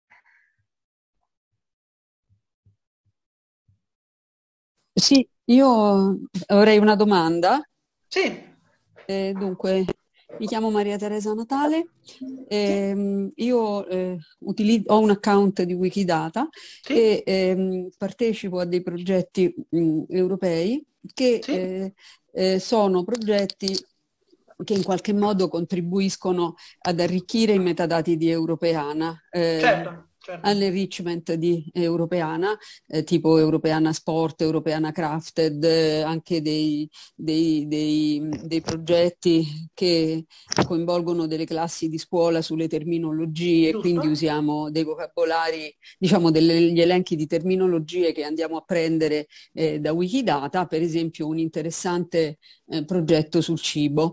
Sì, io avrei una domanda. Sì. Eh, dunque, mi chiamo Maria Teresa Natale, ehm, io eh, utilizzo, ho un account di Wikidata Sì. e ehm, partecipo a dei progetti mh, europei che Sì. eh, eh, sono progetti che in qualche modo contribuiscono ad arricchire i metadati di Europeana. Eh, Certo. Certo. All'enrichment di Europeana, eh, tipo Europeana Sport, Europeana Crafted, eh, anche dei, dei, dei, dei progetti che coinvolgono delle classi di scuola sulle terminologie, Giusto. quindi usiamo dei vocabolari, diciamo degli elenchi di terminologie che andiamo a prendere eh, da Wikidata, per esempio un interessante eh, progetto sul cibo.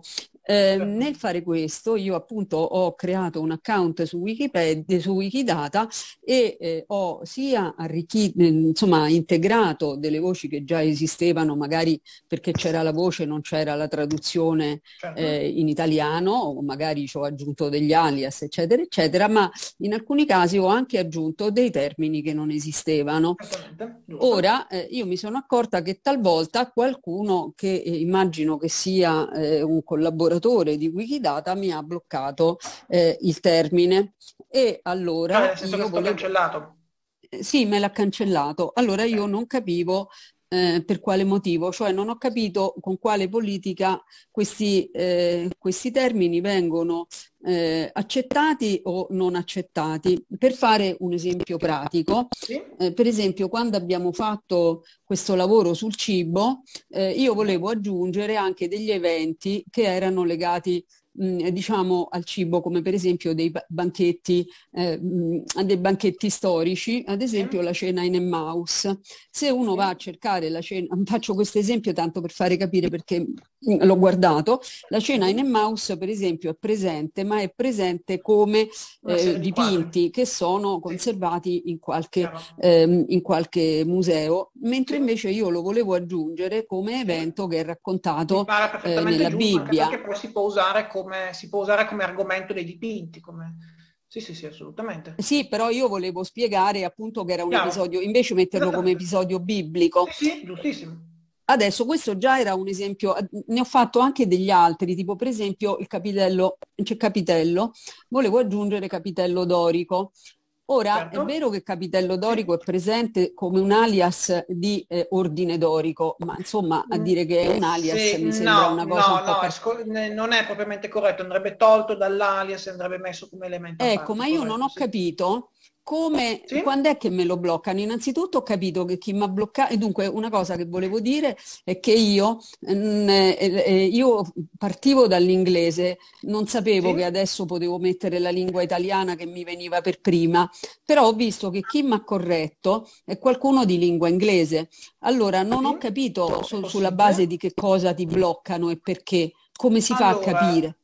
Eh, nel fare questo io appunto ho creato un account su Wikipedia, su Wikidata e eh, ho sia arricchito, insomma, integrato delle voci che già esistevano, magari perché c'era la voce, non c'era la traduzione Certo. eh, in italiano, o magari ci ho aggiunto degli alias, eccetera, eccetera, ma in alcuni casi ho anche aggiunto dei termini che non esistevano. Esattamente, giusto. Ora eh, io mi sono accorta che talvolta qualcuno che eh, immagino che sia eh, un collaboratore di Wikidata mi ha bloccato eh, il termine e allora Cioè, nel senso io che è stato volevo... cancellato. Eh, Sì, me l'ha cancellato. Allora io non capivo eh, per quale motivo, cioè non ho capito con quale politica questi, eh, questi termini vengono eh, accettati o non accettati. Per fare un esempio pratico, Sì? eh, per esempio quando abbiamo fatto questo lavoro sul cibo, eh, io volevo aggiungere anche degli eventi che erano legati mh, diciamo al cibo, come per esempio dei ba- banchetti, eh, mh, dei banchetti storici, ad esempio la cena in Emmaus. Se uno va a cercare la cena, faccio questo esempio tanto per fare capire perché mh, l'ho guardato, la cena in Emmaus per esempio è presente, ma è presente come Una eh, serie di quadri. dipinti che sono Sì. conservati in qualche, Chiaro. ehm, in qualche museo, mentre Sì. invece io lo volevo aggiungere come evento che è Mi raccontato pare eh, perfettamente nella giusto, anche Bibbia. perché poi si può usare come, si può usare come argomento dei dipinti. Come... Sì, sì, sì, assolutamente. Sì, però io volevo spiegare appunto che era un Chiaro. episodio, invece metterlo come Esattamente. episodio biblico. Sì, sì, giustissimo. Adesso questo già era un esempio, ne ho fatto anche degli altri, tipo per esempio il capitello, c'è capitello, volevo aggiungere capitello dorico. Ora Certo. è vero che capitello dorico è presente come un alias di eh, ordine dorico, ma insomma a dire che è un alias Sì, mi sembra no, una cosa no, un po' no, è par- sco- ne- non è propriamente corretto, andrebbe tolto dall'alias e andrebbe messo come elemento a Ecco, parte, ma io non corretto, ho sì. capito come, Sì? quando è che me lo bloccano? Innanzitutto ho capito che chi mi ha bloccato, e dunque una cosa che volevo dire è che io, mm, eh, eh, io partivo dall'inglese, non sapevo Sì? che adesso potevo mettere la lingua italiana che mi veniva per prima, però ho visto che chi mi ha corretto è qualcuno di lingua inglese. Allora non Sì? ho capito È su- sulla base possibile. di che cosa ti bloccano e perché, come si fa a Allora, capire?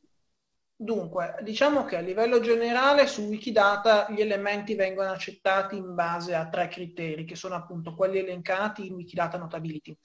dunque, diciamo che a livello generale su Wikidata gli elementi vengono accettati in base a tre criteri, che sono appunto quelli elencati in Wikidata Notability.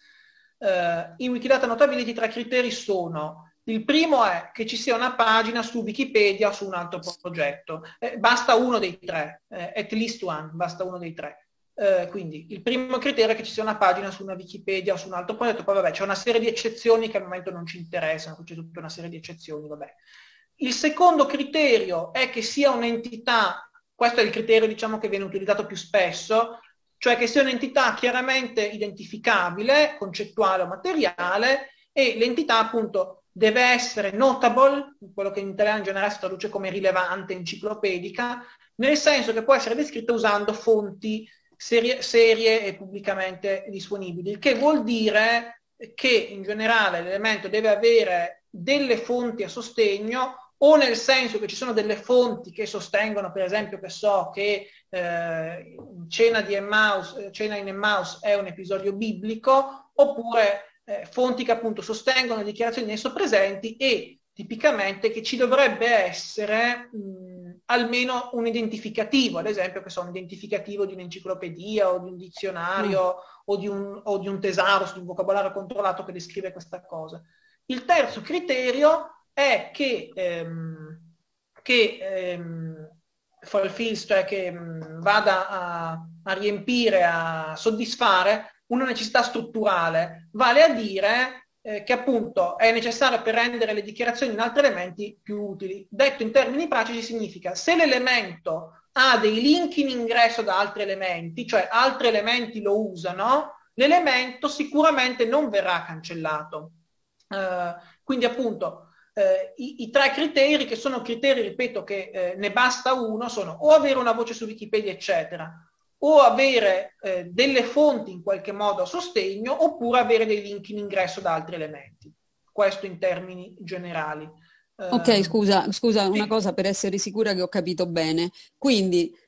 Eh, in Wikidata Notability tre criteri sono: il primo è che ci sia una pagina su Wikipedia o su un altro progetto. Eh, basta uno dei tre, eh, at least one, basta uno dei tre. Eh, quindi il primo criterio è che ci sia una pagina su una Wikipedia o su un altro progetto, poi vabbè c'è una serie di eccezioni che al momento non ci interessano, c'è tutta una serie di eccezioni, vabbè. Il secondo criterio è che sia un'entità, questo è il criterio diciamo che viene utilizzato più spesso, cioè che sia un'entità chiaramente identificabile, concettuale o materiale, e l'entità appunto deve essere notable, quello che in italiano in generale si traduce come rilevante, enciclopedica, nel senso che può essere descritta usando fonti serie, serie e pubblicamente disponibili, il che vuol dire che in generale l'elemento deve avere delle fonti a sostegno, o nel senso che ci sono delle fonti che sostengono, per esempio, che so che eh, Cena di Emmaus, Cena in Emmaus è un episodio biblico, oppure eh, fonti che appunto sostengono dichiarazioni in esso presenti e tipicamente che ci dovrebbe essere mh, almeno un identificativo, ad esempio che so, un identificativo di un'enciclopedia o di un dizionario mm. o, di un, o di un tesauro, di un vocabolario controllato che descrive questa cosa. Il terzo criterio è che, ehm, che ehm, fulfills, cioè che mh, vada a, a riempire, a soddisfare una necessità strutturale, vale a dire eh, che appunto è necessario per rendere le dichiarazioni in altri elementi più utili. Detto in termini pratici significa: se l'elemento ha dei link in ingresso da altri elementi, cioè altri elementi lo usano, l'elemento sicuramente non verrà cancellato. Uh, quindi appunto eh, i, i tre criteri, che sono criteri, ripeto, che eh, ne basta uno, sono o avere una voce su Wikipedia eccetera, o avere eh, delle fonti in qualche modo a sostegno, oppure avere dei link in ingresso da altri elementi. Questo in termini generali. Ok, scusa, scusa, una cosa per essere sicura che ho capito bene. Quindi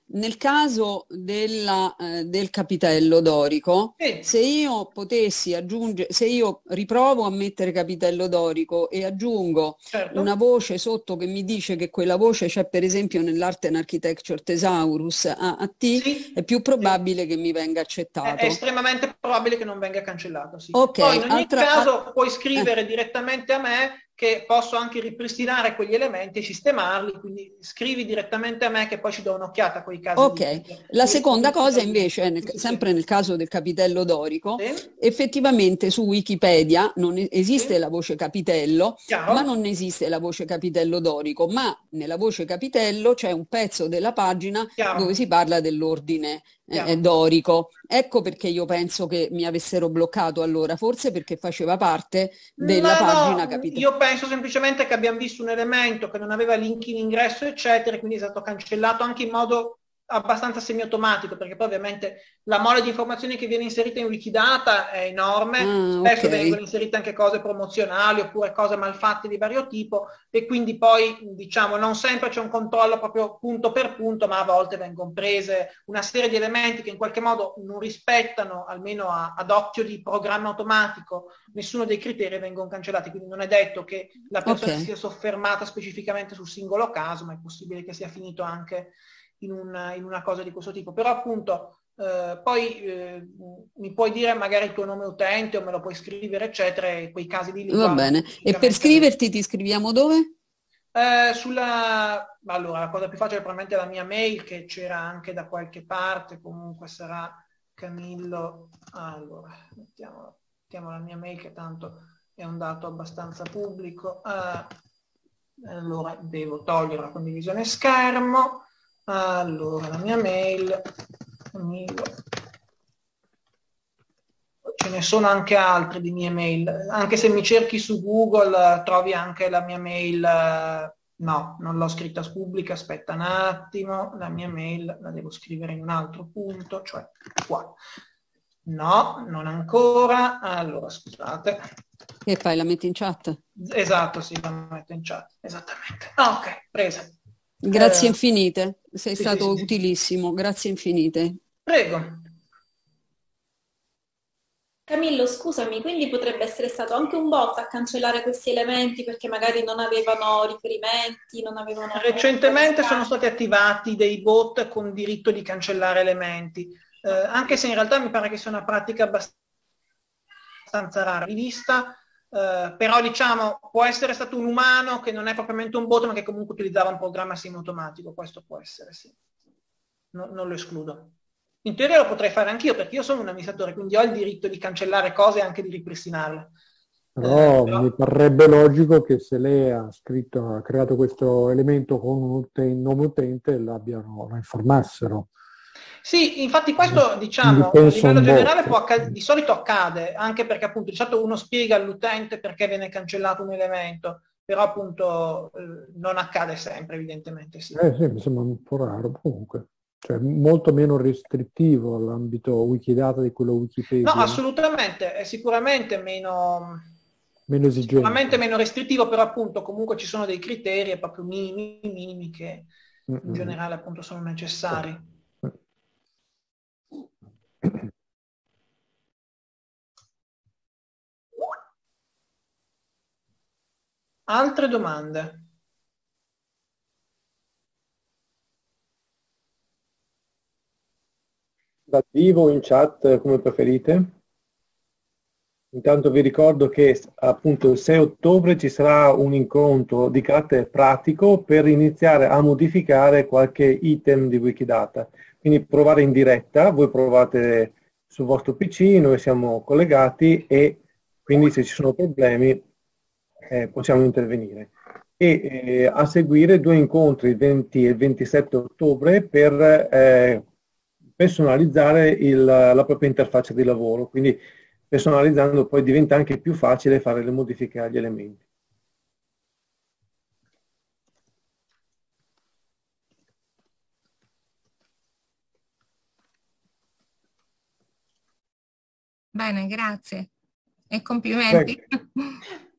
nel caso della, eh, del capitello dorico, Sì. se io potessi aggiungere, se io riprovo a mettere capitello dorico e aggiungo Certo. una voce sotto che mi dice che quella voce c'è per esempio nell'Art and Architecture Thesaurus A A T, Sì, è più probabile sì. che mi venga È, accettato. è estremamente probabile che non venga cancellato, sì. Ok, Poi in ogni altra, caso a- puoi eh. scrivere direttamente a me che posso anche ripristinare quegli elementi e sistemarli, quindi scrivi direttamente a me che poi ci do un'occhiata a quei casi Ok, lì. la Li- seconda li- cosa invece, è nel- Sì, sì, sì. sempre nel caso del capitello dorico, Sì, effettivamente su Wikipedia non e- esiste sì. la voce capitello, ma Chiaro? non esiste la voce capitello dorico, ma nella voce capitello c'è un pezzo della pagina dove Chiaro? si parla dell'ordine eh, eh, Chiaro? dorico. Ecco perché io penso che mi avessero bloccato allora, forse perché faceva parte della Ma pagina no, capitello. io penso semplicemente che abbiamo visto un elemento che non aveva link in ingresso, eccetera, e quindi è stato cancellato anche in modo abbastanza semiautomatico, perché poi ovviamente la mole di informazioni che viene inserita in Wikidata è enorme, Ah, spesso ok. vengono inserite anche cose promozionali oppure cose malfatte di vario tipo e quindi poi diciamo non sempre c'è un controllo proprio punto per punto, ma a volte vengono prese una serie di elementi che in qualche modo non rispettano, almeno a, ad occhio di programma automatico, nessuno dei criteri e vengono cancellati, quindi non è detto che la persona si Ok. sia soffermata specificamente sul singolo caso, ma è possibile che sia finito anche in una, in una cosa di questo tipo. Però appunto eh, poi eh, mi puoi dire magari il tuo nome utente o me lo puoi scrivere, eccetera, e quei casi di li Va guardo bene. E per specificamente a me. scriverti ti scriviamo dove? Eh, sulla, allora, la cosa più facile è probabilmente la mia mail che c'era anche da qualche parte, comunque sarà Camillo. Allora, mettiamo, mettiamo la mia mail che tanto è un dato abbastanza pubblico. Eh, allora, devo togliere la condivisione schermo. Allora, la mia mail, Camillo. Ce ne sono anche altre di mie mail, anche se mi cerchi su Google trovi anche la mia mail, no, non l'ho scritta pubblica, aspetta un attimo, la mia mail la devo scrivere in un altro punto, cioè qua. No, non ancora, allora scusate. Che fai? La metti in chat? Esatto, sì, la metto in chat, esattamente. Ah, ok, presa. Grazie Eh, infinite, sei sì, sì, stato sì, sì. utilissimo, grazie infinite. Prego. Camillo, scusami, quindi potrebbe essere stato anche un bot a cancellare questi elementi perché magari non avevano riferimenti, non avevano... Recentemente sono stati attivati dei bot con diritto di cancellare elementi, eh, anche se in realtà mi pare che sia una pratica abbastanza rara di vista, eh, però diciamo può essere stato un umano che non è propriamente un bot ma che comunque utilizzava un programma semi-automatico, questo può essere, sì. No, non lo escludo. In teoria lo potrei fare anch'io perché io sono un amministratore, quindi ho il diritto di cancellare cose e anche di ripristinarle. Però Eh, però... mi parrebbe logico che se lei ha scritto, ha creato questo elemento con un uten- nome utente, l'abbiano, lo informassero. Sì, infatti questo Quindi diciamo a penso livello un generale bot. può accad- di solito accade, anche perché appunto di solito uno spiega all'utente perché viene cancellato un elemento, però appunto eh, non accade sempre, evidentemente sì. Eh sì, mi sembra un po' raro comunque. Cioè molto meno restrittivo l'ambito Wikidata di quello No, Wikipedia, assolutamente, è sicuramente meno, meno sicuramente esigente. meno restrittivo, però appunto comunque ci sono dei criteri e proprio minimi, minimi che in Mm-mm. generale appunto sono necessari. Altre domande? Dal vivo o in chat, come preferite. Intanto vi ricordo che appunto il sei ottobre ci sarà un incontro di carattere pratico per iniziare a modificare qualche item di Wikidata. Quindi provare in diretta, voi provate sul vostro P C, noi siamo collegati e quindi se ci sono problemi eh, possiamo intervenire. E eh, a seguire due incontri il venti e il ventisette ottobre per eh, personalizzare il- la propria interfaccia di lavoro. Quindi personalizzando poi diventa anche più facile fare le modifiche agli elementi. Bene, grazie e complimenti. Prego.